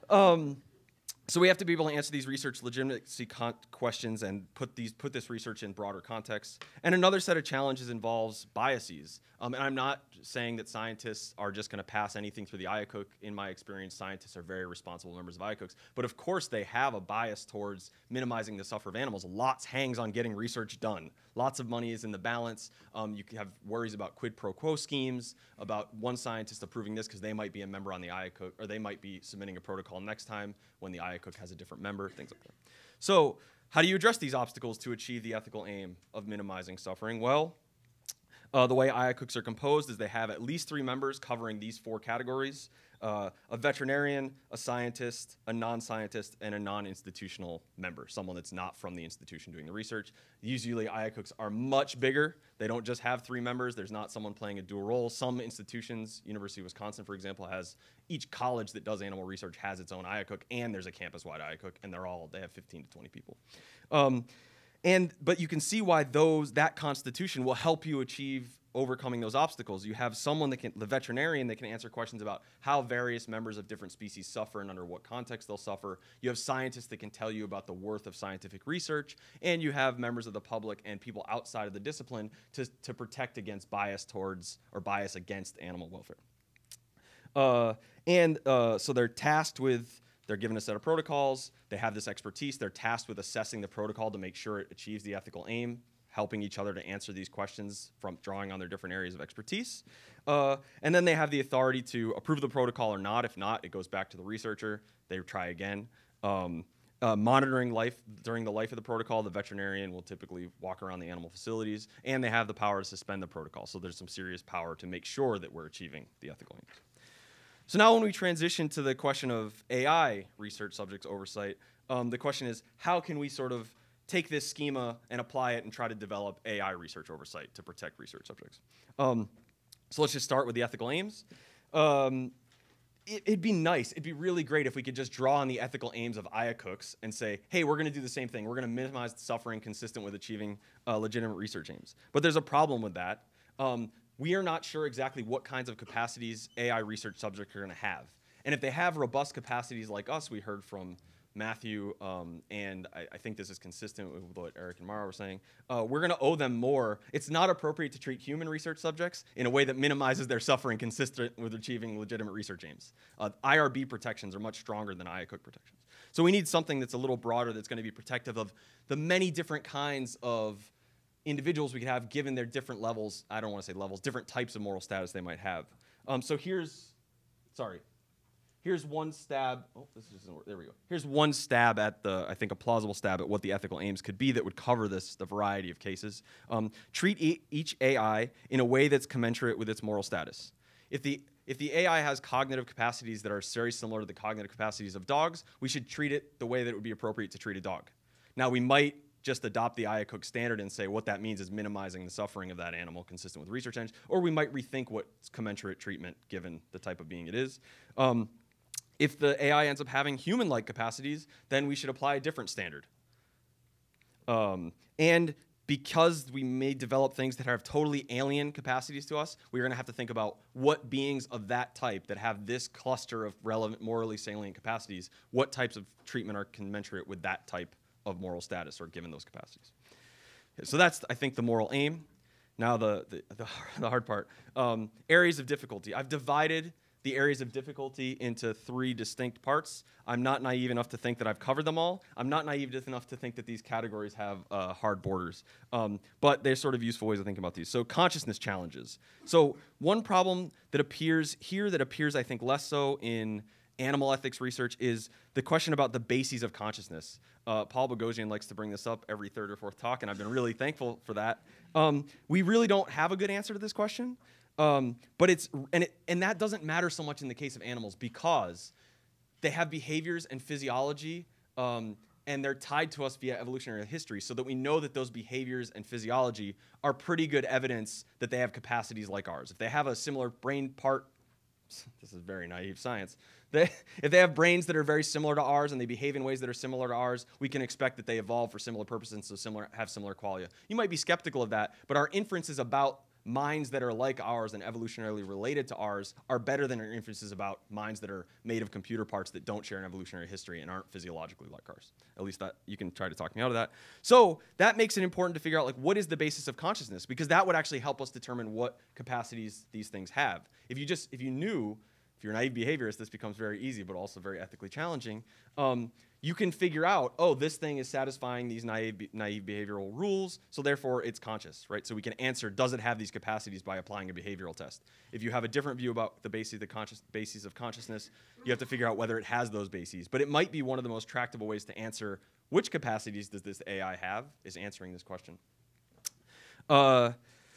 Um, So we have to be able to answer these research legitimacy questions and put these put this research in broader context. And another set of challenges involves biases. Um, and I'm not saying that scientists are just going to pass anything through the I A C U C. In my experience, scientists are very responsible members of I A C U C. But of course, they have a bias towards minimizing the suffer of animals. Lots hangs on getting research done. Lots of money is in the balance. Um, you can have worries about quid pro quo schemes, about one scientist approving this because they might be a member on the I A C U C, or they might be submitting a protocol next time when the I A C U C has a different member, things like that. So how do you address these obstacles to achieve the ethical aim of minimizing suffering? Well, uh, the way I A C U Cs are composed is they have at least three members covering these four categories: uh, a veterinarian, a scientist, a non-scientist, and a non-institutional member, someone that's not from the institution doing the research. Usually I A C U Cs are much bigger. They don't just have three members. There's not someone playing a dual role. Some institutions, University of Wisconsin, for example, has each college that does animal research has its own I A C U C, and there's a campus-wide I A C U C, and they're all, they have fifteen to twenty people. Um, and, but you can see why those, that constitution will help you achieve overcoming those obstacles. You have someone that can, the veterinarian, that can answer questions about how various members of different species suffer and under what context they'll suffer. You have scientists that can tell you about the worth of scientific research, and you have members of the public and people outside of the discipline to, to protect against bias towards or bias against animal welfare. Uh, and uh, so they're tasked with, they're given a set of protocols, they have this expertise, they're tasked with assessing the protocol to make sure it achieves the ethical aim, helping each other to answer these questions from drawing on their different areas of expertise. Uh, and then they have the authority to approve the protocol or not. If not, it goes back to the researcher. They try again. Um, uh, monitoring life during the life of the protocol, the veterinarian will typically walk around the animal facilities, and they have the power to suspend the protocol. So there's some serious power to make sure that we're achieving the ethical aims. So now when we transition to the question of A I research subjects oversight, um, the question is, how can we sort of take this schema and apply it and try to develop A I research oversight to protect research subjects? Um, so let's just start with the ethical aims. Um, it, it'd be nice, it'd be really great if we could just draw on the ethical aims of I A C U Cs and say, hey, we're gonna do the same thing. We're gonna minimize suffering consistent with achieving uh, legitimate research aims. But there's a problem with that. Um, we are not sure exactly what kinds of capacities A I research subjects are gonna have. And if they have robust capacities like us, we heard from Matthew, um, and I, I think this is consistent with what Eric and Mara were saying, uh, we're going to owe them more. It's not appropriate to treat human research subjects in a way that minimizes their suffering consistent with achieving legitimate research aims. Uh, I R B protections are much stronger than I A C U C protections. So we need something that's a little broader that's going to be protective of the many different kinds of individuals we could have given their different levels, I don't want to say levels, different types of moral status they might have. Um, so here's, sorry. Here's one stab, oh, this isn't work, there we go. Here's one stab at the, I think a plausible stab at what the ethical aims could be that would cover this, the variety of cases. Um, treat e each A I in a way that's commensurate with its moral status. If the, if the A I has cognitive capacities that are very similar to the cognitive capacities of dogs, we should treat it the way that it would be appropriate to treat a dog. Now we might just adopt the I A C U C standard and say what that means is minimizing the suffering of that animal consistent with research aims, or we might rethink what's commensurate treatment given the type of being it is. Um, If the A I ends up having human-like capacities, then we should apply a different standard. Um, and because we may develop things that have totally alien capacities to us, we're going to have to think about what beings of that type that have this cluster of relevant, morally salient capacities, what types of treatment are commensurate with that type of moral status or given those capacities. So that's, I think, the moral aim. Now the, the, the, the hard part. Um, areas of difficulty. I've divided the areas of difficulty into three distinct parts. I'm not naive enough to think that I've covered them all. I'm not naive enough to think that these categories have uh, hard borders. Um, but they're sort of useful ways of thinking about these. So consciousness challenges. So one problem that appears here that appears, I think, less so in animal ethics research is the question about the bases of consciousness. Uh, Paul Boghossian likes to bring this up every third or fourth talk, and I've been really thankful for that. Um, we really don't have a good answer to this question. Um, but it's and it, and that doesn't matter so much in the case of animals because they have behaviors and physiology, um, and they're tied to us via evolutionary history, so that we know that those behaviors and physiology are pretty good evidence that they have capacities like ours. If they have a similar brain part, this is very naive science. They, if they have brains that are very similar to ours and they behave in ways that are similar to ours, we can expect that they evolve for similar purposes and so similar have similar qualia. You might be skeptical of that, but our inferences about minds that are like ours and evolutionarily related to ours are better than our inferences about minds that are made of computer parts that don't share an evolutionary history and aren't physiologically like ours. At least that you can try to talk me out of that. So that makes it important to figure out like what is the basis of consciousness, because that would actually help us determine what capacities these things have. If you just if you knew, if you're a naive behaviorist, this becomes very easy but also very ethically challenging. Um, you can figure out, oh, this thing is satisfying these naive, naive behavioral rules, so therefore it's conscious, right? So we can answer, does it have these capacities by applying a behavioral test? If you have a different view about the basis, the conscious, bases of consciousness, you have to figure out whether it has those bases. But it might be one of the most tractable ways to answer which capacities does this A I have, is answering this question. Uh,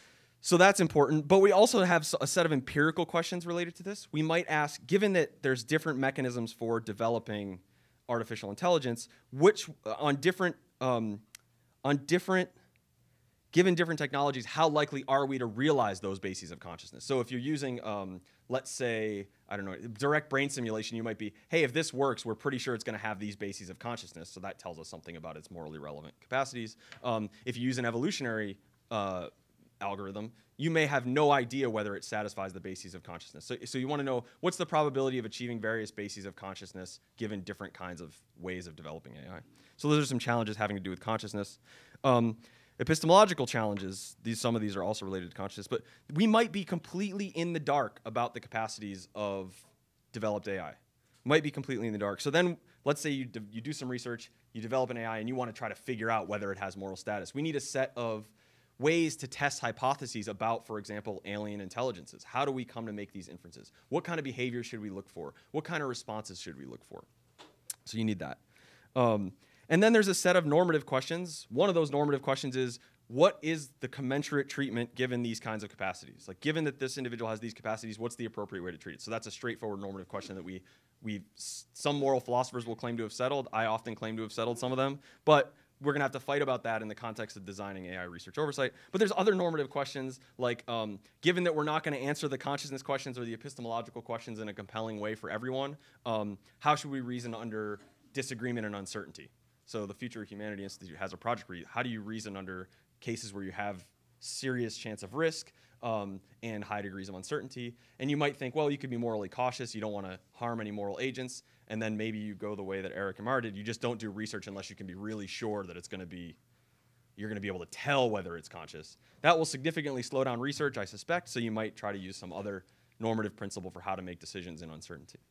so that's important, but we also have a set of empirical questions related to this. We might ask, given that there's different mechanisms for developing artificial intelligence, which uh, on different, um, on different, given different technologies, how likely are we to realize those bases of consciousness? So if you're using, um, let's say, I don't know, direct brain simulation, you might be, hey, if this works, we're pretty sure it's going to have these bases of consciousness, so that tells us something about its morally relevant capacities. Um, if you use an evolutionary uh, algorithm, you may have no idea whether it satisfies the bases of consciousness. So, so you want to know what's the probability of achieving various bases of consciousness given different kinds of ways of developing A I. So those are some challenges having to do with consciousness. Um, epistemological challenges, these, some of these are also related to consciousness, but we might be completely in the dark about the capacities of developed A I. Might be completely in the dark. So then let's say you, you do some research, you develop an A I, and you want to try to figure out whether it has moral status. We need a set of ways to test hypotheses about, for example, alien intelligences. How do we come to make these inferences? What kind of behavior should we look for? What kind of responses should we look for? So you need that. Um, and then there's a set of normative questions. One of those normative questions is, what is the commensurate treatment given these kinds of capacities? Like, given that this individual has these capacities, what's the appropriate way to treat it? So that's a straightforward normative question that we, we some moral philosophers will claim to have settled. I often claim to have settled some of them. But we're going to have to fight about that in the context of designing A I research oversight. But there's other normative questions, like um, given that we're not going to answer the consciousness questions or the epistemological questions in a compelling way for everyone, um, how should we reason under disagreement and uncertainty? So the Future of Humanity Institute has a project where you, how do you reason under cases where you have serious chance of risk um, and high degrees of uncertainty? And you might think, well, you could be morally cautious. You don't want to harm any moral agents. And then maybe you go the way that Eric and Mara did. You just don't do research unless you can be really sure that it's going to be, you're going to be able to tell whether it's conscious. That will significantly slow down research, I suspect, so you might try to use some other normative principle for how to make decisions in uncertainty.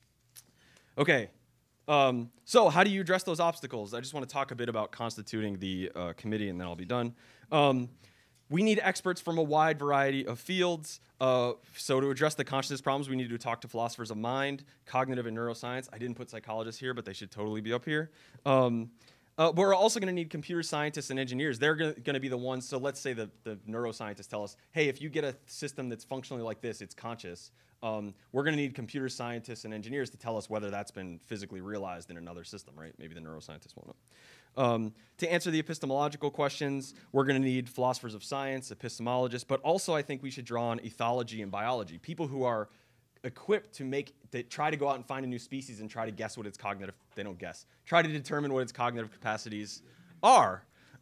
Okay, um, so how do you address those obstacles? I just want to talk a bit about constituting the uh, committee, and then I'll be done. Um, We need experts from a wide variety of fields. Uh, so to address the consciousness problems, we need to talk to philosophers of mind, cognitive and neuroscience. I didn't put psychologists here, but they should totally be up here. Um, uh, but we're also going to need computer scientists and engineers. They're going to be the ones, so let's say the, the neuroscientists tell us, hey, if you get a system that's functionally like this, it's conscious. Um, we're going to need computer scientists and engineers to tell us whether that's been physically realized in another system, right? Maybe the neuroscientists won't know. Um, to answer the epistemological questions, we're going to need philosophers of science, epistemologists, but also I think we should draw on ethology and biology, people who are equipped to make, that try to go out and find a new species and try to guess what its cognitive, they don't guess, try to determine what its cognitive capacities are.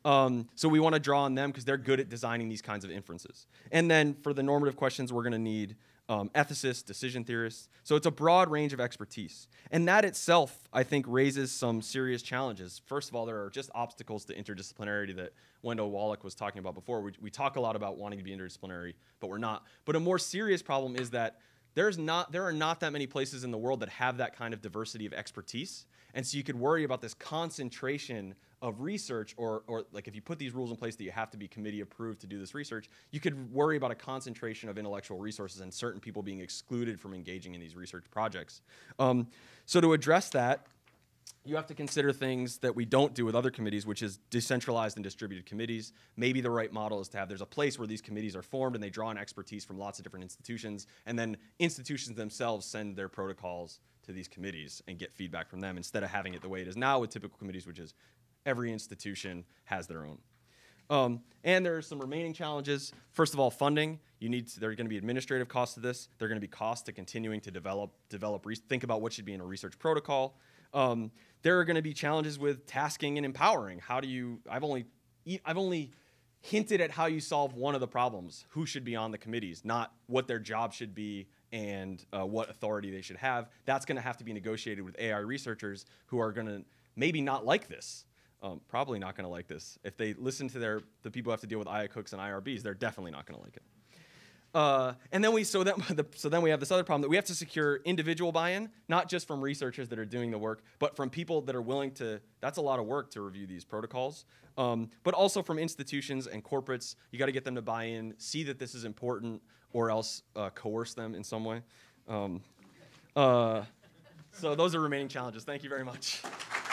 Um, so we want to draw on them because they're good at designing these kinds of inferences. And then for the normative questions, we're going to need um, ethicists, decision theorists. So it's a broad range of expertise. And that itself, I think, raises some serious challenges. First of all, there are just obstacles to interdisciplinarity that Wendell Wallach was talking about before. We, we talk a lot about wanting to be interdisciplinary, but we're not. But a more serious problem is that there's not, there are not that many places in the world that have that kind of diversity of expertise. And so you could worry about this concentration of research, or, or like if you put these rules in place that you have to be committee approved to do this research, you could worry about a concentration of intellectual resources and certain people being excluded from engaging in these research projects. Um, so to address that, you have to consider things that we don't do with other committees, which is decentralized and distributed committees. Maybe the right model is to have, there's a place where these committees are formed and they draw on expertise from lots of different institutions, and then institutions themselves send their protocols to these committees and get feedback from them, instead of having it the way it is now with typical committees, which is every institution has their own. Um, and there are some remaining challenges. First of all, funding. You need to, there are going to be administrative costs to this. There are going to be costs to continuing to develop, develop, think about what should be in a research protocol. Um, there are going to be challenges with tasking and empowering. How do you? I've only, I've only hinted at how you solve one of the problems: who should be on the committees, not what their job should be and uh, what authority they should have. That's going to have to be negotiated with A I researchers who are going to maybe not like this. Um, probably not going to like this. If they listen to their the people who have to deal with I A Cooks and I R Bs, they're definitely not going to like it. Uh, and then we so then the, so then we have this other problem that we have to secure individual buy-in, not just from researchers that are doing the work, but from people that are willing to. That's a lot of work to review these protocols, um, but also from institutions and corporates. You got to get them to buy in, see that this is important, or else uh, coerce them in some way. Um, uh, so those are remaining challenges. Thank you very much.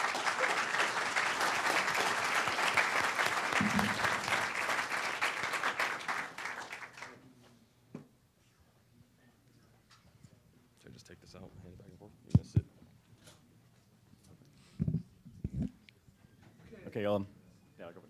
Take this out, hand it back and forth. You're gonna sit. Okay, um, yeah, I'll go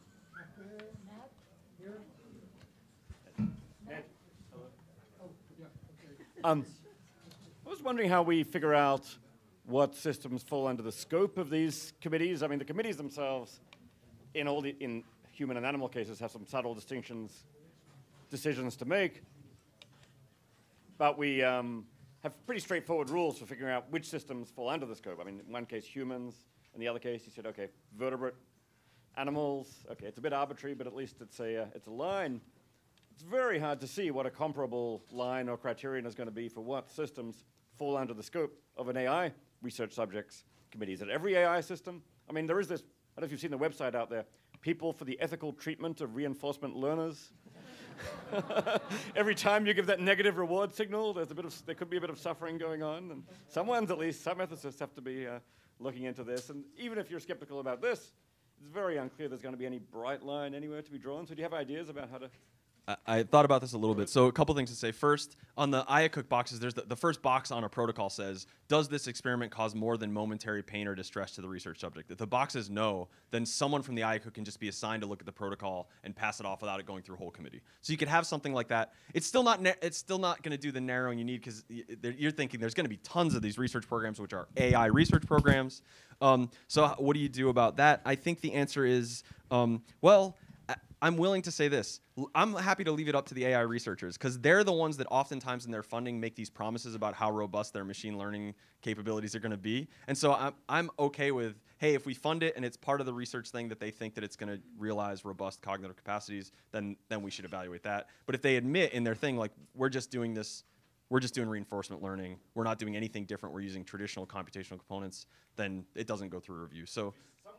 with Um, I was wondering how we figure out what systems fall under the scope of these committees. I mean, the committees themselves, in all the in human and animal cases, have some subtle distinctions, decisions to make, but we. Um, have pretty straightforward rules for figuring out which systems fall under the scope. I mean, in one case, humans. In the other case, you said, okay, vertebrate animals. Okay, it's a bit arbitrary, but at least it's a, uh, it's a line. It's very hard to see what a comparable line or criterion is going to be for what systems fall under the scope of an A I research subjects committee. Is it every A I system? I mean, there is this, I don't know if you've seen the website out there, People for the Ethical Treatment of Reinforcement Learners. Every time you give that negative reward signal, there's a bit of, there could be a bit of suffering going on. And some ones, at least, some ethicists have to be uh, looking into this. And even if you're skeptical about this, it's very unclear there's going to be any bright line anywhere to be drawn. So do you have ideas about how to... I thought about this a little bit. So a couple things to say. First, on the I A Cook boxes, there's the, the first box on a protocol says, does this experiment cause more than momentary pain or distress to the research subject? If the box is no, then someone from the I A Cook can just be assigned to look at the protocol and pass it off without it going through a whole committee. So you could have something like that. It's still not, it's still not going to do the narrowing you need, because you're thinking there's going to be tons of these research programs which are A I research programs. Um, so what do you do about that? I think the answer is, um, well, I'm willing to say this. I'm happy to leave it up to the A I researchers, because they're the ones that oftentimes in their funding make these promises about how robust their machine learning capabilities are going to be. And so I'm, I'm okay with, hey, if we fund it and it's part of the research thing that they think that it's going to realize robust cognitive capacities, then, then we should evaluate that. But if they admit in their thing, like, we're just doing this, we're just doing reinforcement learning, we're not doing anything different, we're using traditional computational components, then it doesn't go through review. So.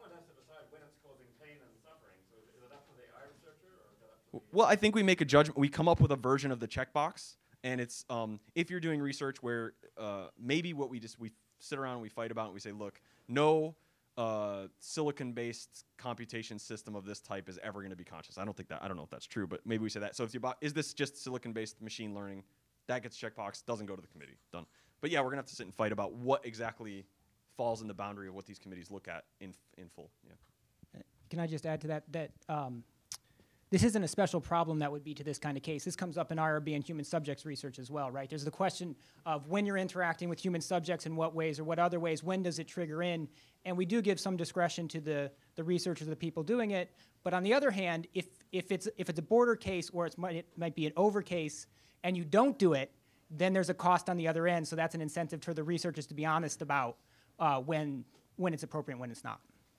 Well, I think we make a judgment. We come up with a version of the checkbox, and it's um, if you're doing research where uh, maybe what we just we sit around and we fight about and we say, look, no uh, silicon-based computation system of this type is ever going to be conscious. I don't think that. I don't know if that's true, but maybe we say that. So if you bought, is this just silicon-based machine learning? That gets checkbox, doesn't go to the committee. Done. But yeah, we're gonna have to sit and fight about what exactly falls in the boundary of what these committees look at in in full. Yeah. Can I just add to that that. Um, This isn't a special problem that would be to this kind of case. This comes up in I R B and human subjects research as well, right? There's the question of when you're interacting with human subjects, in what ways or what other ways, when does it trigger in? And we do give some discretion to the, the the researchers or the people doing it. But on the other hand, if, if, it's, if it's a border case or it's might, it might be an over case and you don't do it, then there's a cost on the other end. So that's an incentive for the researchers to be honest about uh, when, when it's appropriate and when it's not.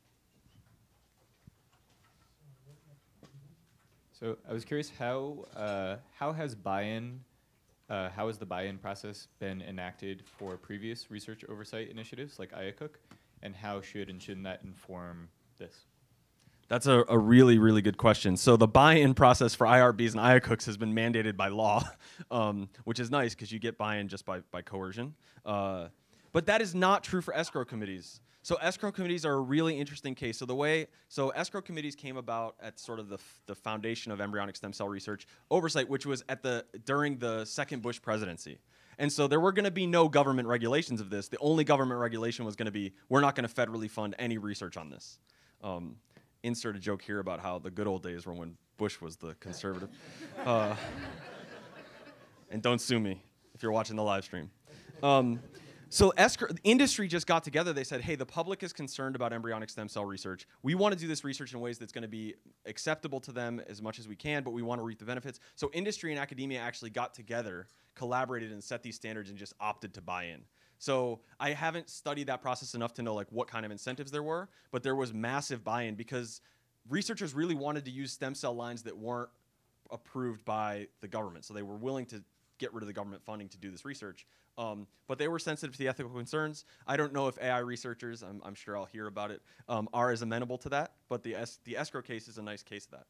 So I was curious, how, uh, how has buy-in, uh, how has the buy-in process been enacted for previous research oversight initiatives like I A C U C, and how should and shouldn't that inform this? That's a, a really, really good question. So the buy-in process for I R Bs and I A C U Cs has been mandated by law, um, which is nice because you get buy-in just by, by coercion. Uh, but that is not true for escrow committees. So escrow committees are a really interesting case. So the way, so escrow committees came about at sort of the, f the foundation of embryonic stem cell research oversight, which was at the, during the second Bush presidency. And so there were going to be no government regulations of this. The only government regulation was going to be, we're not going to federally fund any research on this. Um, insert a joke here about how the good old days were when Bush was the conservative. Uh, and don't sue me if you're watching the live stream. Um, So escrow, the industry just got together. They said, hey, the public is concerned about embryonic stem cell research. We want to do this research in ways that's going to be acceptable to them as much as we can, but we want to reap the benefits. So industry and academia actually got together, collaborated, and set these standards and just opted to buy in. So I haven't studied that process enough to know like what kind of incentives there were, but there was massive buy-in because researchers really wanted to use stem cell lines that weren't approved by the government. So they were willing to get rid of the government funding to do this research. Um, but they were sensitive to the ethical concerns. I don't know if A I researchers, I'm, I'm sure I'll hear about it, um, are as amenable to that, but the, es the escrow case is a nice case of that.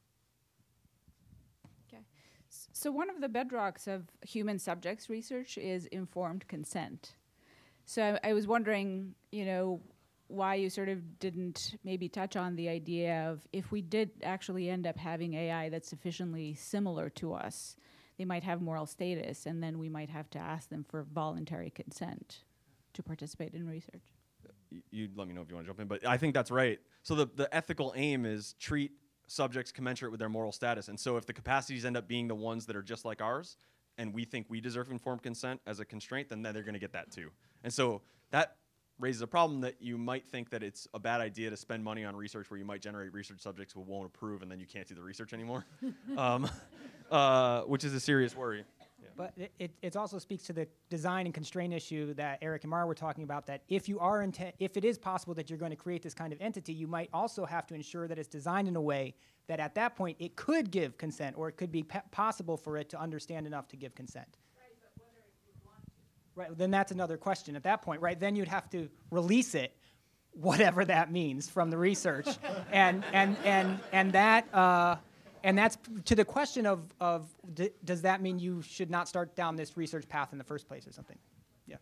Okay. S so one of the bedrocks of human subjects research is informed consent. So I, I was wondering, you know, why you sort of didn't maybe touch on the idea of if we did actually end up having A I that's sufficiently similar to us, they might have moral status, and then we might have to ask them for voluntary consent to participate in research. Y you let me know if you want to jump in, but I think that's right. So the, the ethical aim is treat subjects commensurate with their moral status. And so if the capacities end up being the ones that are just like ours, and we think we deserve informed consent as a constraint, then they're going to get that too. And so that raises a problem that you might think that it's a bad idea to spend money on research where you might generate research subjects who won't approve, and then you can't do the research anymore, um, uh, which is a serious worry. Yeah. But it, it, it also speaks to the design and constraint issue that Eric and Mara were talking about, that if you are intent, if it is possible that you're going to create this kind of entity, you might also have to ensure that it's designed in a way that at that point it could give consent, or it could be possible for it to understand enough to give consent. Right, then that's another question at that point, right? Then you'd have to release it, whatever that means, from the research, and and and and that uh, and that's to the question of of d does that mean you should not start down this research path in the first place or something? Yeah.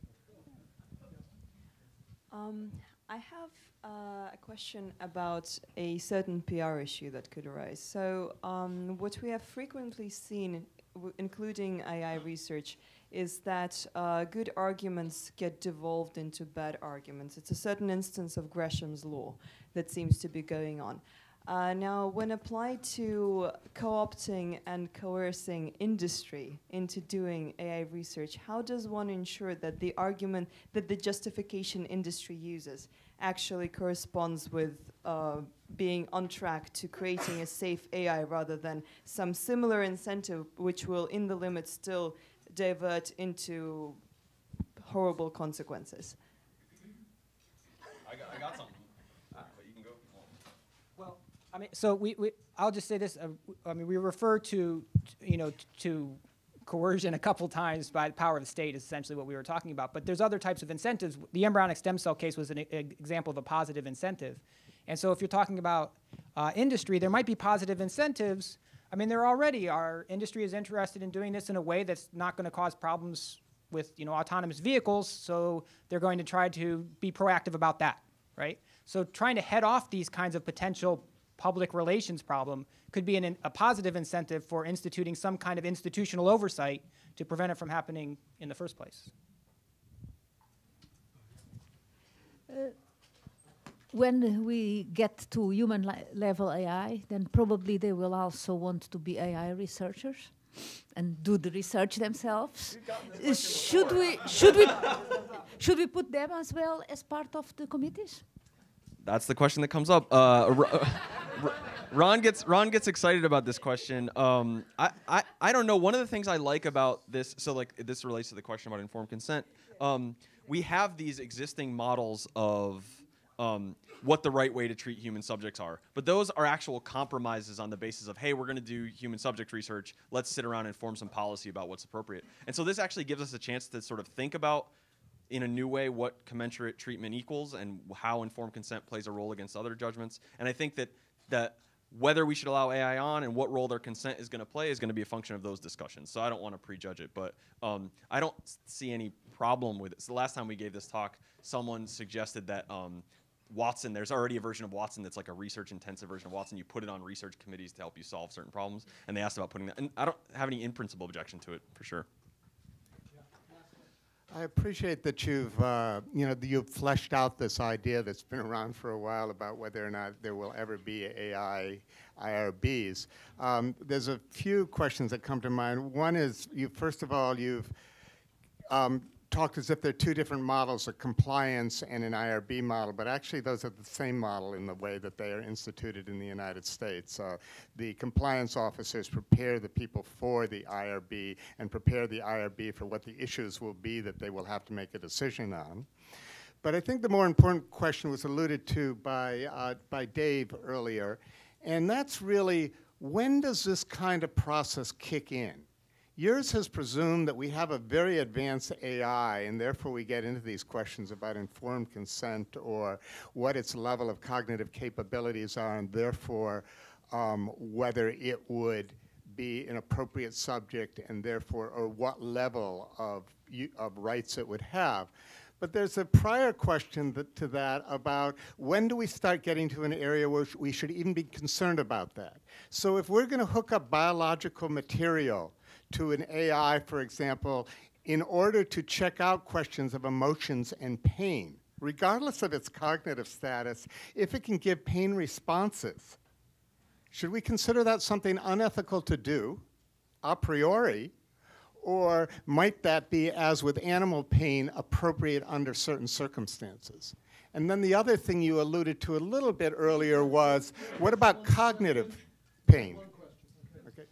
Um, I have uh, a question about a certain P R issue that could arise. So um, what we have frequently seen, w including A I research, is that uh, good arguments get devolved into bad arguments. It's a certain instance of Gresham's law that seems to be going on. Uh, now, when applied to co-opting and coercing industry into doing A I research, how does one ensure that the argument, that the justification industry uses actually corresponds with uh, being on track to creating a safe A I rather than some similar incentive which will, in the limit, still divert into horrible consequences? I got, I got something, ah, but you can go. Well, I mean, so we, we I'll just say this. Uh, I mean, we refer to, you know, to coercion a couple times by the power of the state is essentially what we were talking about. But there's other types of incentives. The embryonic stem cell case was an e example of a positive incentive. And so if you're talking about uh, industry, there might be positive incentives. I mean, there already are. Industry is interested in doing this in a way that's not going to cause problems with, you know, autonomous vehicles, so they're going to try to be proactive about that, right? So trying to head off these kinds of potential public relations problem could be an, a positive incentive for instituting some kind of institutional oversight to prevent it from happening in the first place. Uh, When we get to human le level A I, then probably they will also want to be A I researchers and do the research themselves. Uh, should we should we should we put them as well as part of the committees? that's the question that comes up. Uh, Ron gets Ron gets excited about this question. Um, I, I I don't know. One of the things I like about this, so like this relates to the question about informed consent. Um, we have these existing models of um, what the right way to treat human subjects are, but those are actual compromises on the basis of, hey, we're going to do human subject research. Let's sit around and form some policy about what's appropriate. And so this actually gives us a chance to sort of think about, in a new way, what commensurate treatment equals and how informed consent plays a role against other judgments. And I think that that whether we should allow A I on and what role their consent is going to play is going to be a function of those discussions. So I don't want to prejudge it, but um, I don't see any problem with it. So the last time we gave this talk, someone suggested that um, Watson, there's already a version of Watson that's like a research-intensive version of Watson. You put it on research committees to help you solve certain problems, and they asked about putting that. And I don't have any in-principle objection to it, for sure. I appreciate that you've, uh, you know, you've fleshed out this idea that's been around for a while about whether or not there will ever be A I I R Bs. Um, there's a few questions that come to mind. One is, you, first of all, you've um, talked as if there are two different models, a compliance and an I R B model, but actually those are the same model in the way that they are instituted in the United States. Uh, the compliance officers prepare the people for the I R B and prepare the I R B for what the issues will be that they will have to make a decision on. But I think the more important question was alluded to by, uh, by Dave earlier, and that's really, when does this kind of process kick in? Yours has presumed that we have a very advanced A I, and therefore we get into these questions about informed consent or what its level of cognitive capabilities are, and therefore um, whether it would be an appropriate subject, and therefore, or what level of, of rights it would have. But there's a prior question that, to that about when do we start getting to an area where we should even be concerned about that? So if we're going to hook up biological material to an A I, for example, in order to check out questions of emotions and pain, regardless of its cognitive status, if it can give pain responses, should we consider that something unethical to do a priori? Or might that be, as with animal pain, appropriate under certain circumstances? And then the other thing you alluded to a little bit earlier was, what about cognitive pain? Okay.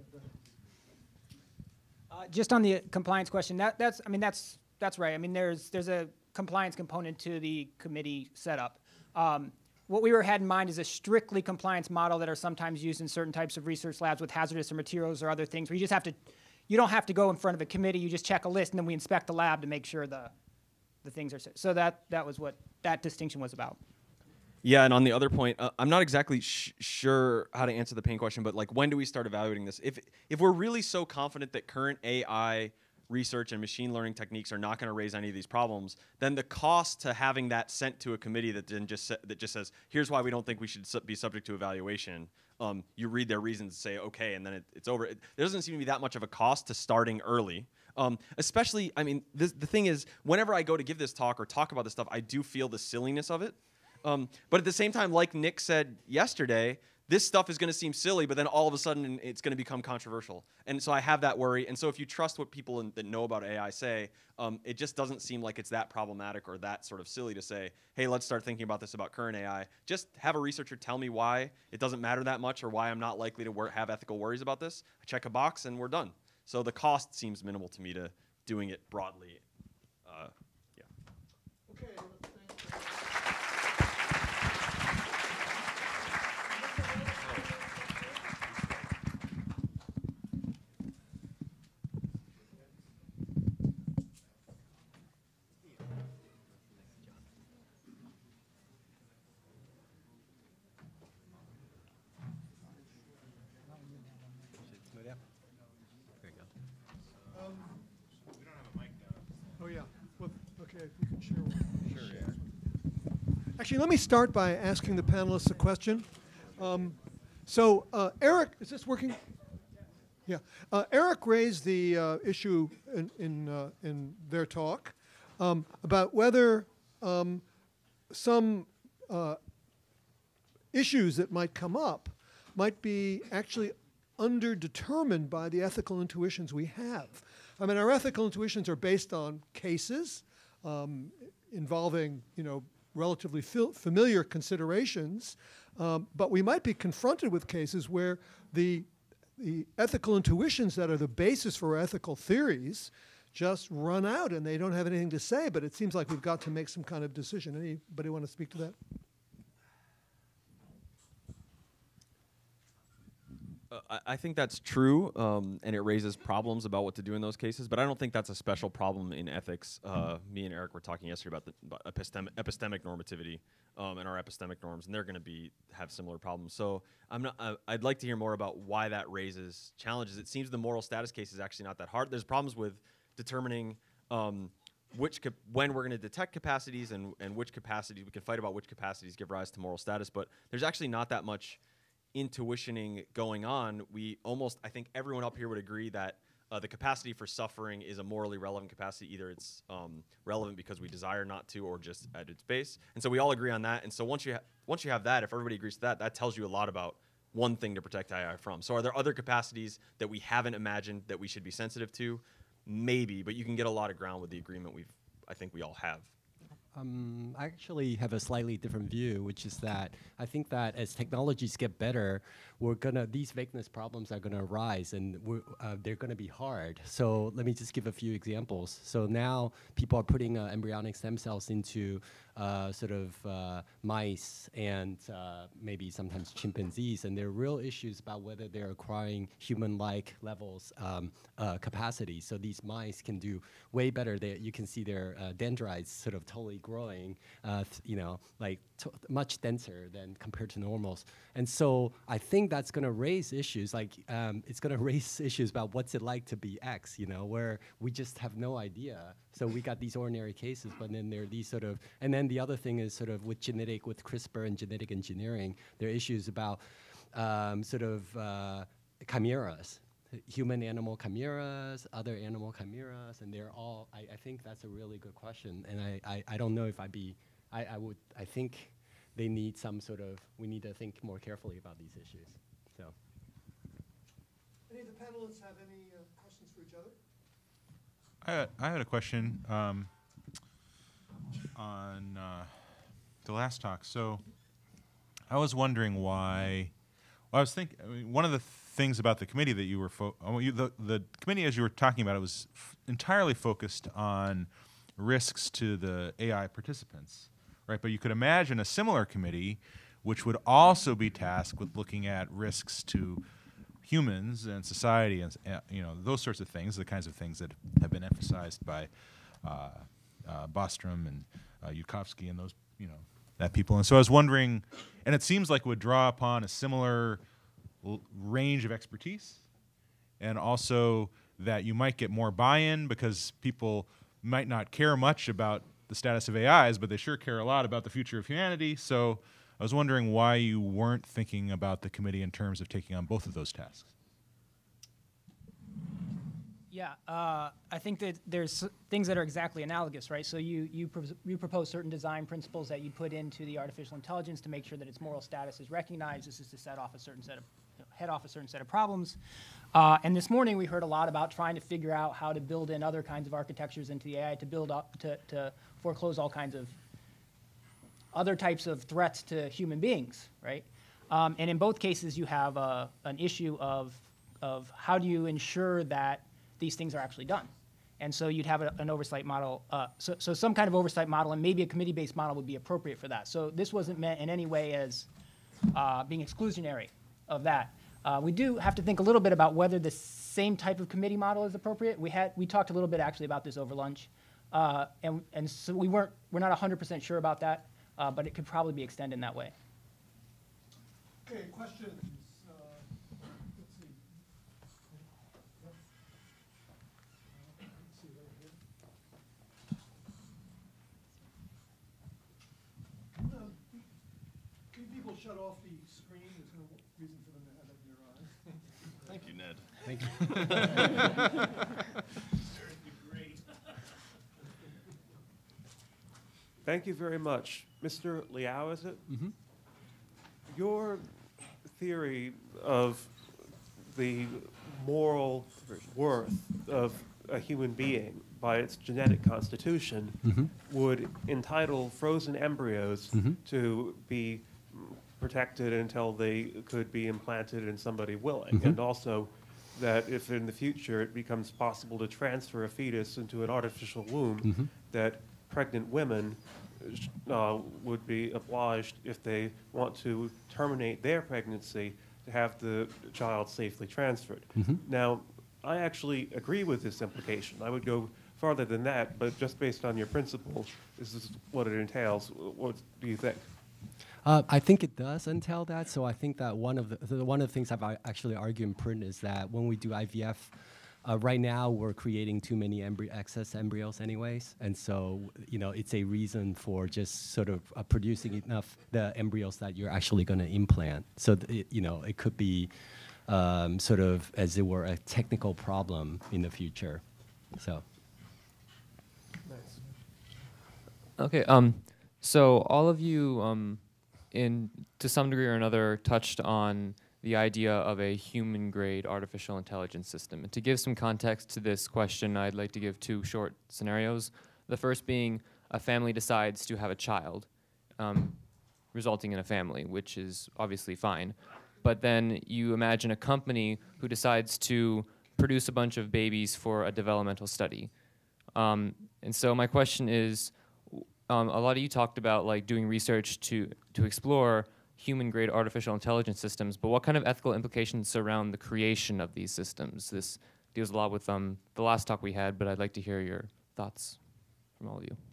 Uh, just on the compliance question, that, that's, I mean, that's, that's right. I mean, there's, there's a compliance component to the committee setup. Um, what we were had in mind is a strictly compliance model that are sometimes used in certain types of research labs with hazardous materials or other things where you just have to, you don't have to go in front of a committee, you just check a list and then we inspect the lab to make sure the, the things are, so that, that was what that distinction was about. Yeah, and on the other point, uh, I'm not exactly sh sure how to answer the pain question, but like, when do we start evaluating this? If, if we're really so confident that current A I research and machine learning techniques are not going to raise any of these problems, then the cost to having that sent to a committee that then just that just says, here's why we don't think we should su be subject to evaluation. Um, you read their reasons and say, okay, and then it, it's over. It, there doesn't seem to be that much of a cost to starting early. Um, especially, I mean, this, the thing is, whenever I go to give this talk or talk about this stuff, I do feel the silliness of it. Um, but at the same time, like Nick said yesterday, this stuff is going to seem silly, but then all of a sudden it's going to become controversial. And so I have that worry. And so if you trust what people in, that know about A I say, um, it just doesn't seem like it's that problematic or that sort of silly to say, hey, let's start thinking about this about current A I. Just have a researcher tell me why it doesn't matter that much or why I'm not likely to wor have ethical worries about this. I check a box and we're done. So the cost seems minimal to me to doing it broadly. Uh, yeah. Okay. Oh yeah. Well, okay. If you can share one. Sure. Yeah. Actually, let me start by asking the panelists a question. Um, so, uh, Eric, is this working? Yeah. Uh, Eric raised the uh, issue in in, uh, in their talk um, about whether um, some uh, issues that might come up might be actually underdetermined by the ethical intuitions we have. I mean, our ethical intuitions are based on cases um, involving, you know, relatively fil- familiar considerations, um, but we might be confronted with cases where the, the ethical intuitions that are the basis for ethical theories just run out and they don't have anything to say, but it seems like we've got to make some kind of decision. Anybody want to speak to that? Uh, I, I think that's true, um, and it raises problems about what to do in those cases, but I don't think that's a special problem in ethics. Uh, me and Eric were talking yesterday about the about epistem epistemic normativity um, and our epistemic norms, and they're going to be have similar problems. So I'm not, uh, I'd like to hear more about why that raises challenges. It seems the moral status case is actually not that hard. There's problems with determining um, which when we're going to detect capacities and, and which capacities, we can fight about which capacities give rise to moral status, but there's actually not that much intuitioning going on. We almost, I think everyone up here would agree that uh, the capacity for suffering is a morally relevant capacity. Either it's um, relevant because we desire not to or just at its base. And so we all agree on that. And so once you, ha once you have that, if everybody agrees to that, that tells you a lot about one thing to protect A I from. So are there other capacities that we haven't imagined that we should be sensitive to? Maybe, but you can get a lot of ground with the agreement we've, I think we all have. Um, I actually have a slightly different view, which is that I think that as technologies get better, we're gonna these vagueness problems are gonna arise, and we're, uh, they're gonna be hard. So let me just give a few examples. So now people are putting uh, embryonic stem cells into uh, sort of uh, mice and uh, maybe sometimes chimpanzees, and there are real issues about whether they're acquiring human-like levels um, uh, capacity. So these mice can do way better. They, you can see their uh, dendrites sort of totally growing, uh, you know, like t much denser than compared to normals. And so I think that's going to raise issues, like um, it's going to raise issues about what's it like to be X, you know, where we just have no idea. So we got these ordinary cases, but then there are these sort of, and then the other thing is sort of with genetic, with CRISPR and genetic engineering, there are issues about um, sort of uh, chimeras. Human-animal chimeras, other animal chimeras, and they're all, I, I think that's a really good question. And I, I, I don't know if I'd be, I, I would, I think they need some sort of, we need to think more carefully about these issues, so. Any of the panelists have any uh, questions for each other? I had, I had a question um, on uh, the last talk. So I was wondering why, well, I was thinking, I mean, one of the things about the committee that you were, fo oh, you, the, the committee as you were talking about, it was f entirely focused on risks to the A I participants, right? But you could imagine a similar committee which would also be tasked with looking at risks to humans and society and, uh, you know, those sorts of things, the kinds of things that have been emphasized by uh, uh, Bostrom and uh, Yudkowsky and those, you know, that people. And so I was wondering, and it seems like it would draw upon a similar l range of expertise, and also that you might get more buy-in because people might not care much about the status of A Is, but they sure care a lot about the future of humanity. So I was wondering why you weren't thinking about the committee in terms of taking on both of those tasks. Yeah, uh, I think that there's things that are exactly analogous, right? So you you, pr you propose certain design principles that you put into the artificial intelligence to make sure that its moral status is recognized. This is to set off a certain set of you know, head off a certain set of problems. Uh, and this morning we heard a lot about trying to figure out how to build in other kinds of architectures into the A I to build up to, to foreclose all kinds of other types of threats to human beings, right? Um, and in both cases you have uh, an issue of of how do you ensure that these things are actually done. And so you'd have a, an oversight model, uh, so, so some kind of oversight model, and maybe a committee-based model would be appropriate for that. So this wasn't meant in any way as uh, being exclusionary of that. Uh, we do have to think a little bit about whether the same type of committee model is appropriate. We had, we talked a little bit actually about this over lunch, uh, and, and so we weren't, we're not one hundred percent sure about that, uh, but it could probably be extended in that way. Okay, questions? Shut off the screen. There's no reason for them to have that in their eyes. Thank you, Ned. Thank you. Great. Thank you very much. Mister Liao, is it? Mm-hmm. Your theory of the moral worth of a human being by its genetic constitution, Mm-hmm. would entitle frozen embryos Mm-hmm. to be protected until they could be implanted in somebody willing. Mm-hmm. And also that if in the future it becomes possible to transfer a fetus into an artificial womb, Mm-hmm. that pregnant women uh, would be obliged, if they want to terminate their pregnancy, to have the child safely transferred. Mm-hmm. Now, I actually agree with this implication. I would go farther than that, but just based on your principle, this is what it entails. What do you think? Uh, I think it does entail that. So I think that one of the, the one of the things I've uh, actually argued in print is that when we do I V F, uh, right now we're creating too many embry excess embryos anyways, and so you know it's a reason for just sort of uh, producing enough the embryos that you're actually going to implant. So th it, you know it could be um, sort of as it were a technical problem in the future. So. Nice. Okay. Um. So all of you um. in to some degree or another touched on the idea of a human-grade artificial intelligence system. And to give some context to this question, I'd like to give two short scenarios. The first being a family decides to have a child, um, resulting in a family, which is obviously fine. But then you imagine a company who decides to produce a bunch of babies for a developmental study. Um, and so my question is, Um, a lot of you talked about like doing research to to explore human-grade artificial intelligence systems, but what kind of ethical implications surround the creation of these systems? This deals a lot with um, the last talk we had, but I'd like to hear your thoughts from all of you.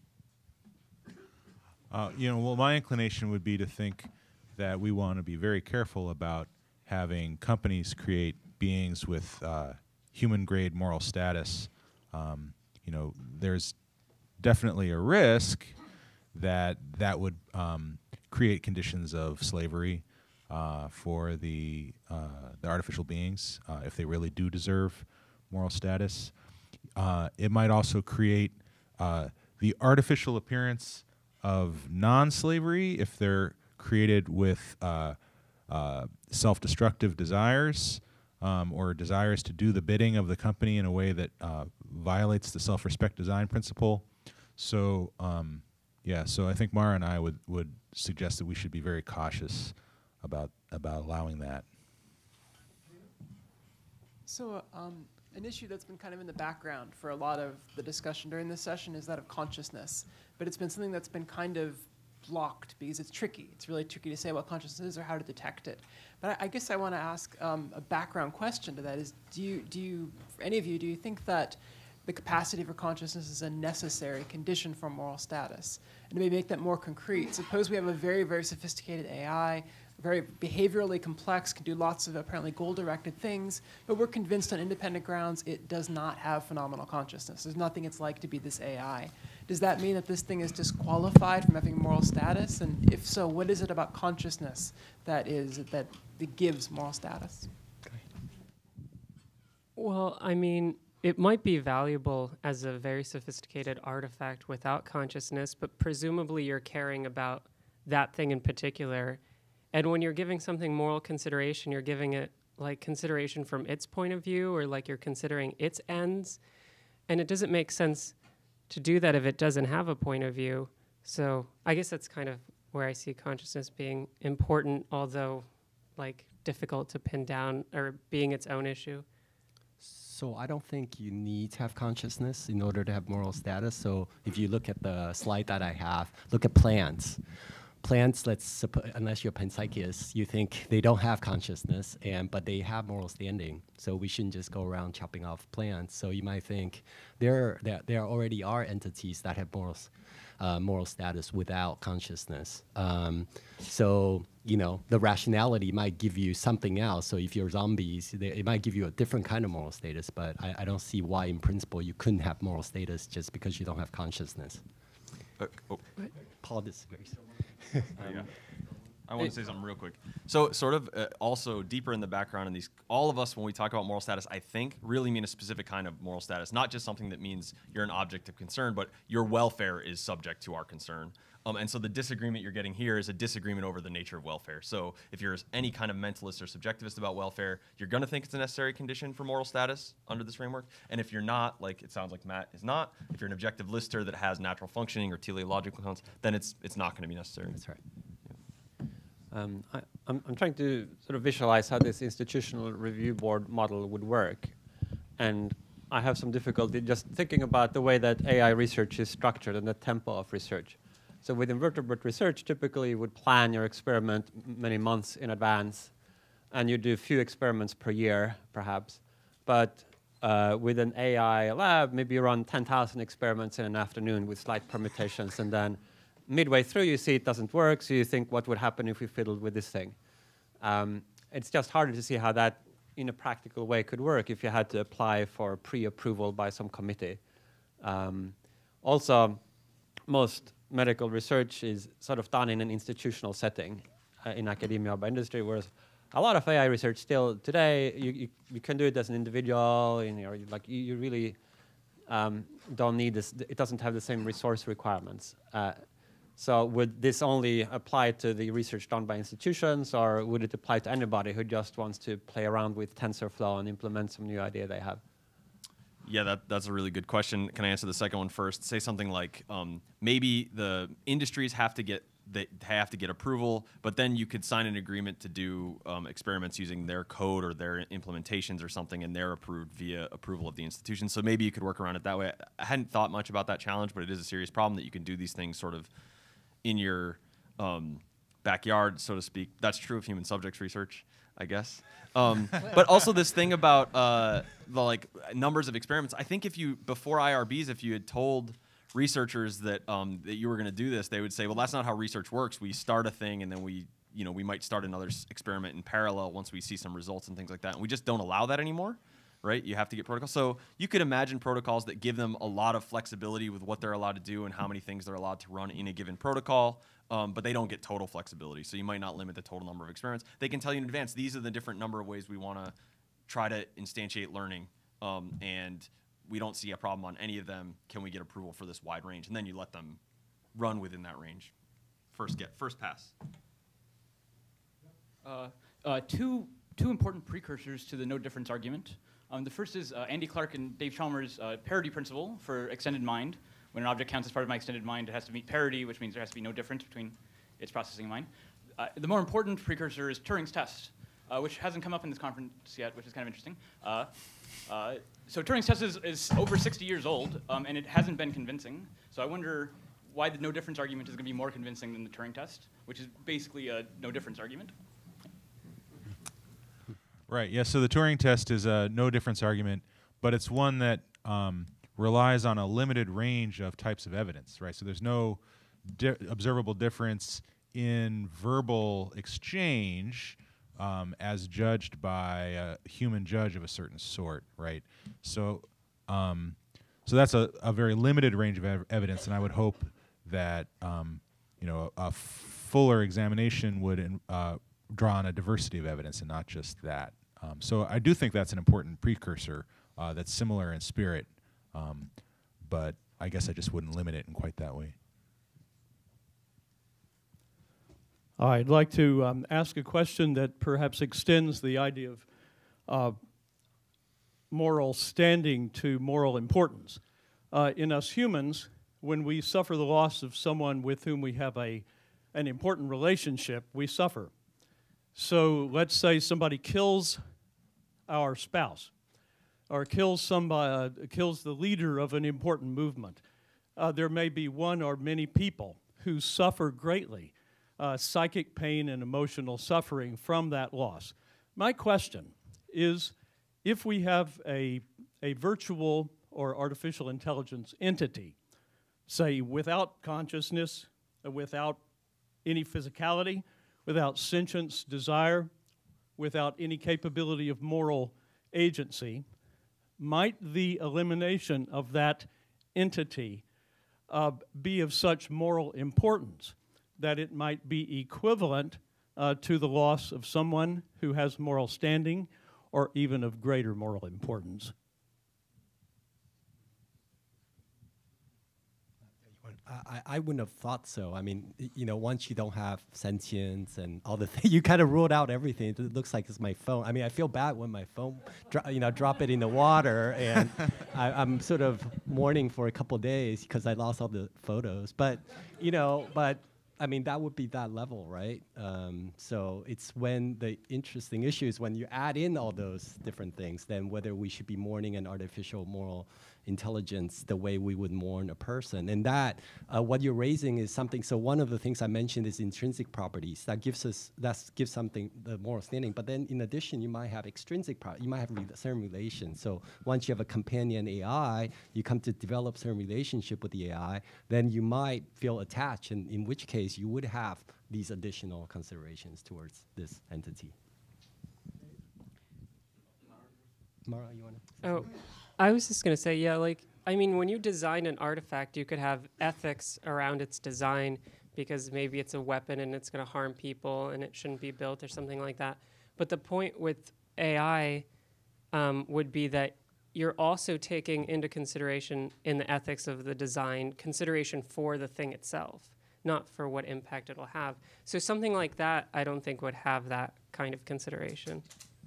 Uh, you know, well, my inclination would be to think that we want to be very careful about having companies create beings with uh, human-grade moral status. Um, you know, there's definitely a risk that that would um, create conditions of slavery uh, for the uh, the artificial beings uh, if they really do deserve moral status. Uh, it might also create uh, the artificial appearance of non-slavery if they're created with uh, uh, self-destructive desires um, or desires to do the bidding of the company in a way that uh, violates the self-respect design principle. So, um, yeah, so I think Mara and I would, would suggest that we should be very cautious about, about allowing that. So um, an issue that's been kind of in the background for a lot of the discussion during this session is that of consciousness. But it's been something that's been kind of blocked because it's tricky. It's really tricky to say what consciousness is or how to detect it. But I, I guess I want to ask um, a background question to that is, do you, do you, for any of you, do you think that the capacity for consciousness is a necessary condition for moral status? And to maybe make that more concrete, suppose we have a very, very sophisticated A I, very behaviorally complex, can do lots of apparently goal-directed things, but we're convinced on independent grounds it does not have phenomenal consciousness. There's nothing it's like to be this A I. Does that mean that this thing is disqualified from having moral status? And if so, what is it about consciousness that is that, that gives moral status? Well, I mean, it might be valuable as a very sophisticated artifact without consciousness, but presumably you're caring about that thing in particular. And when you're giving something moral consideration, you're giving it like consideration from its point of view, or like you're considering its ends. And it doesn't make sense to do that if it doesn't have a point of view. So I guess that's kind of where I see consciousness being important, although like difficult to pin down or being its own issue. So I don't think you need to have consciousness in order to have moral status. So if you look at the slide that I have, look at plants. Plants, let's suppose, unless you're a panpsychist, you think they don't have consciousness, and but they have moral standing. So we shouldn't just go around chopping off plants. So you might think there, there, there already are entities that have morals, uh, moral status without consciousness. Um, so you know the rationality might give you something else. So if you're zombies, they, it might give you a different kind of moral status. But I, I don't see why, in principle, you couldn't have moral status just because you don't have consciousness. Uh, oh. Paul disagrees. um, I want to say something real quick. So sort of uh, also deeper in the background in these, all of us, when we talk about moral status, I think really mean a specific kind of moral status, not just something that means you're an object of concern, but your welfare is subject to our concern. Um, and so the disagreement you're getting here is a disagreement over the nature of welfare. So if you're any kind of mentalist or subjectivist about welfare, you're going to think it's a necessary condition for moral status under this framework. And if you're not, like it sounds like Matt is not, if you're an objective lister that has natural functioning or teleological components, then it's it's not going to be necessary. That's right. Um, I, I'm, I'm trying to sort of visualize how this institutional review board model would work. And I have some difficulty just thinking about the way that A I research is structured and the tempo of research. So with invertebrate research, typically you would plan your experiment many months in advance, and you do a few experiments per year, perhaps. But uh, with an A I lab, maybe you run ten thousand experiments in an afternoon with slight permutations, and then midway through, you see it doesn't work, so you think, what would happen if we fiddled with this thing? Um, it's just harder to see how that, in a practical way, could work if you had to apply for pre-approval by some committee. Um, also, most medical research is sort of done in an institutional setting uh, in academia or by industry, whereas a lot of A I research still today, you, you, you can do it as an individual, in your, like you, you really um, don't need this, it doesn't have the same resource requirements. Uh, So would this only apply to the research done by institutions, or would it apply to anybody who just wants to play around with TensorFlow and implement some new idea they have? Yeah, that, that's a really good question. Can I answer the second one first? Say something like um, maybe the industries have to get they have to get approval, but then you could sign an agreement to do um, experiments using their code or their implementations or something, and they're approved via approval of the institution. So maybe you could work around it that way. I hadn't thought much about that challenge, but it is a serious problem that you can do these things sort of in your um, backyard, so to speak. That's true of human subjects research, I guess. Um, but also this thing about uh, the like numbers of experiments. I think if you, before I R Bs, if you had told researchers that um, that you were going to do this, they would say, well, that's not how research works. We start a thing and then we, you know, we might start another s experiment in parallel once we see some results and things like that. And we just don't allow that anymore, right? You have to get protocols. So you could imagine protocols that give them a lot of flexibility with what they're allowed to do and how many things they're allowed to run in a given protocol, um, but they don't get total flexibility. So you might not limit the total number of experiments. They can tell you in advance, these are the different number of ways we want to try to instantiate learning, um, and we don't see a problem on any of them. Can we get approval for this wide range? And then you let them run within that range. First get, first pass. Uh, uh, two, two important precursors to the no difference argument. Um, the first is uh, Andy Clark and Dave Chalmers' uh, parity principle for extended mind. When an object counts as part of my extended mind, it has to meet parity, which means there has to be no difference between its processing and mine. Uh, the more important precursor is Turing's test, uh, which hasn't come up in this conference yet, which is kind of interesting. Uh, uh, so Turing's test is, is over sixty years old, um, and it hasn't been convincing. So I wonder why the no difference argument is going to be more convincing than the Turing test, which is basically a no difference argument. Right, yeah, so the Turing test is a no difference argument, but it's one that um, relies on a limited range of types of evidence, right? So there's no di observable difference in verbal exchange um, as judged by a human judge of a certain sort, right? So, um, so that's a, a very limited range of ev evidence, and I would hope that um, you know a, a fuller examination would in, uh, draw on a diversity of evidence and not just that. Um, so I do think that's an important precursor uh, that's similar in spirit, um, but I guess I just wouldn't limit it in quite that way. I'd like to um, ask a question that perhaps extends the idea of uh, moral standing to moral importance. Uh, in us humans, when we suffer the loss of someone with whom we have a, an important relationship, we suffer. So let's say somebody kills our spouse, or kills somebody, uh, kills the leader of an important movement. Uh, there may be one or many people who suffer greatly, uh, psychic pain and emotional suffering from that loss. My question is, if we have a, a virtual or artificial intelligence entity, say without consciousness, uh, without any physicality, without sentience, desire, without any capability of moral agency, might the elimination of that entity uh, be of such moral importance that it might be equivalent uh, to the loss of someone who has moral standing or even of greater moral importance? I, I wouldn't have thought so. I mean, y- you know, once you don't have sentience and all the things, you kind of ruled out everything. It looks like it's my phone. I mean, I feel bad when my phone, dro- you know, drop it in the water, and I, I'm sort of mourning for a couple days because I lost all the photos. But, you know, but I mean, that would be that level, right? Um, so it's when the interesting issue is when you add in all those different things, then whether we should be mourning an artificial moral intelligence the way we would mourn a person. And that, uh, what you're raising is something, so one of the things I mentioned is intrinsic properties. That gives us, that gives something the moral standing. But then in addition, you might have extrinsic properties. You might have re certain relations. So once you have a companion A I, you come to develop certain relationship with the A I, then you might feel attached, and in which case you would have these additional considerations towards this entity. Mara, you want to? Oh, I was just going to say, yeah, like, I mean, when you design an artifact, you could have ethics around its design because maybe it's a weapon and it's going to harm people and it shouldn't be built or something like that. But the point with A I um, would be that you're also taking into consideration in the ethics of the design, consideration for the thing itself, not for what impact it'll have. So something like that, I don't think would have that kind of consideration.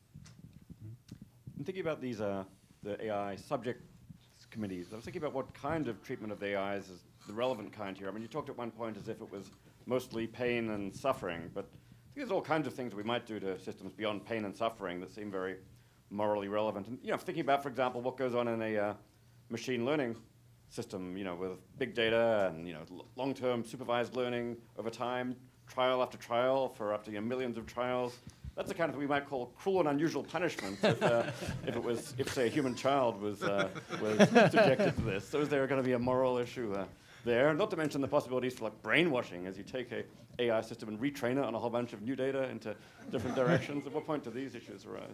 I'm thinking about these, uh, the A I subject committees. I was thinking about what kind of treatment of the A Is is the relevant kind here. I mean, you talked at one point as if it was mostly pain and suffering, but I think there's all kinds of things we might do to systems beyond pain and suffering that seem very morally relevant. And, you know, thinking about, for example, what goes on in a uh, machine learning system, you know, with big data and, you know, long-term supervised learning over time, trial after trial for up to, you know, millions of trials. That's the kind of thing we might call cruel and unusual punishment if, uh, if it was, if say a human child was uh, was subjected to this. So is there going to be a moral issue uh, there? Not to mention the possibilities for like brainwashing as you take a A I system and retrain it on a whole bunch of new data into different directions. At what point do these issues arise?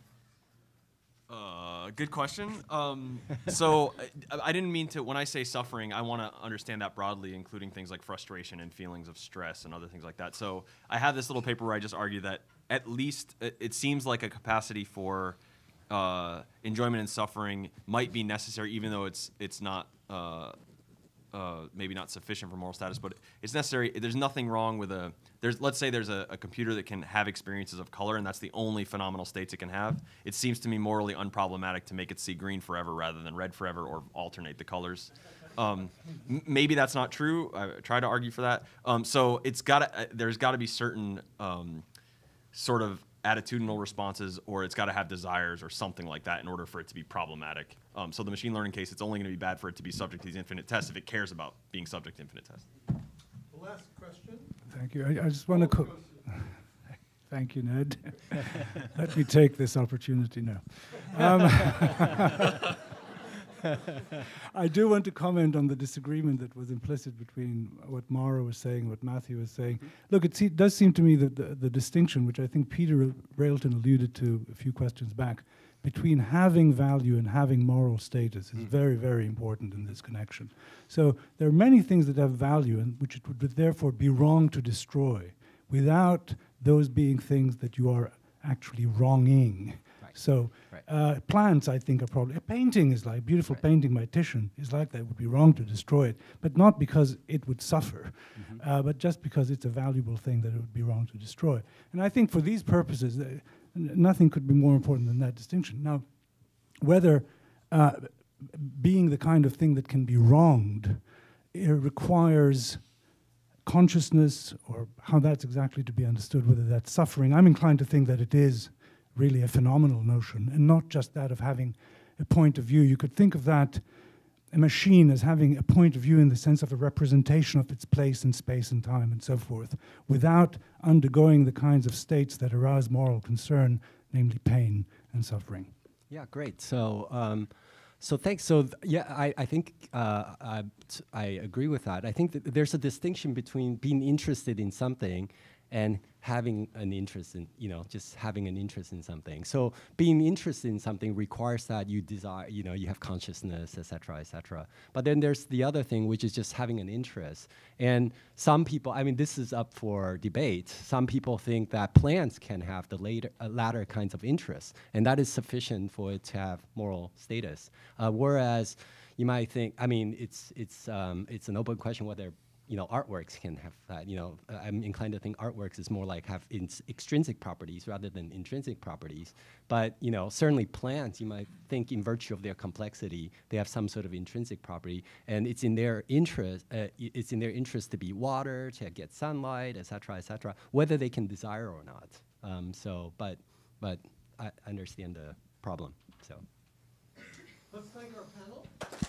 Uh, good question. Um, so I, I didn't mean to, when I say suffering, I want to understand that broadly, including things like frustration and feelings of stress and other things like that. So I have this little paper where I just argue that at least it, it seems like a capacity for uh, enjoyment and suffering might be necessary, even though it's it's not uh, uh, maybe not sufficient for moral status, but it's necessary. There's nothing wrong with a, there's, let's say there's a, a computer that can have experiences of color, and that's the only phenomenal states it can have. It seems to me morally unproblematic to make it see green forever rather than red forever, or alternate the colors. Um, m maybe that's not true. I try to argue for that. Um, so it's got uh, there's got to be certain um, sort of attitudinal responses, or it's got to have desires or something like that in order for it to be problematic. Um, so the machine learning case, it's only going to be bad for it to be subject to these infinite tests if it cares about being subject to infinite tests. The last question. Thank you. I, I just want to. Thank you, Ned. Let me take this opportunity now. Um, I do want to comment on the disagreement that was implicit between what Mara was saying and what Matthew was saying. Mm-hmm. Look, it se does seem to me that the, the distinction, which I think Peter Railton alluded to a few questions back, between having value and having moral status is mm. very, very important in this connection. So there are many things that have value and which it would therefore be wrong to destroy without those being things that you are actually wronging. So right. uh, plants, I think, are probably, a painting is like, beautiful right. painting by Titian is like that. It would be wrong to destroy it, but not because it would suffer, mm-hmm. uh, but just because it's a valuable thing that it would be wrong to destroy. And I think for these purposes, uh, nothing could be more important than that distinction. Now, whether uh, being the kind of thing that can be wronged, it requires consciousness, or how that's exactly to be understood, whether that's suffering. I'm inclined to think that it is really a phenomenal notion, and not just that of having a point of view. You could think of that, a machine, as having a point of view in the sense of a representation of its place in space and time and so forth, without undergoing the kinds of states that arouse moral concern, namely pain and suffering. Yeah, great. So, um, so thanks. So, th yeah, I, I think uh, I, I agree with that. I think that there's a distinction between being interested in something and having an interest in, you know, just having an interest in something. So being interested in something requires that you desire, you know, you have consciousness, et cetera, et cetera. But then there's the other thing, which is just having an interest. And some people, I mean, this is up for debate. Some people think that plants can have the later, uh, latter kinds of interests, and that is sufficient for it to have moral status. Uh, whereas you might think, I mean, it's, it's, um, it's an open question whether you know, artworks can have that. You know, uh, I'm inclined to think artworks is more like have ins extrinsic properties rather than intrinsic properties. But you know, certainly plants, you might think in virtue of their complexity, they have some sort of intrinsic property, and it's in their interest. Uh, it's in their interest to be watered, to get sunlight, et cetera, et cetera, whether they can desire or not. Um, so, but, but I understand the problem. So. Let's thank our panel.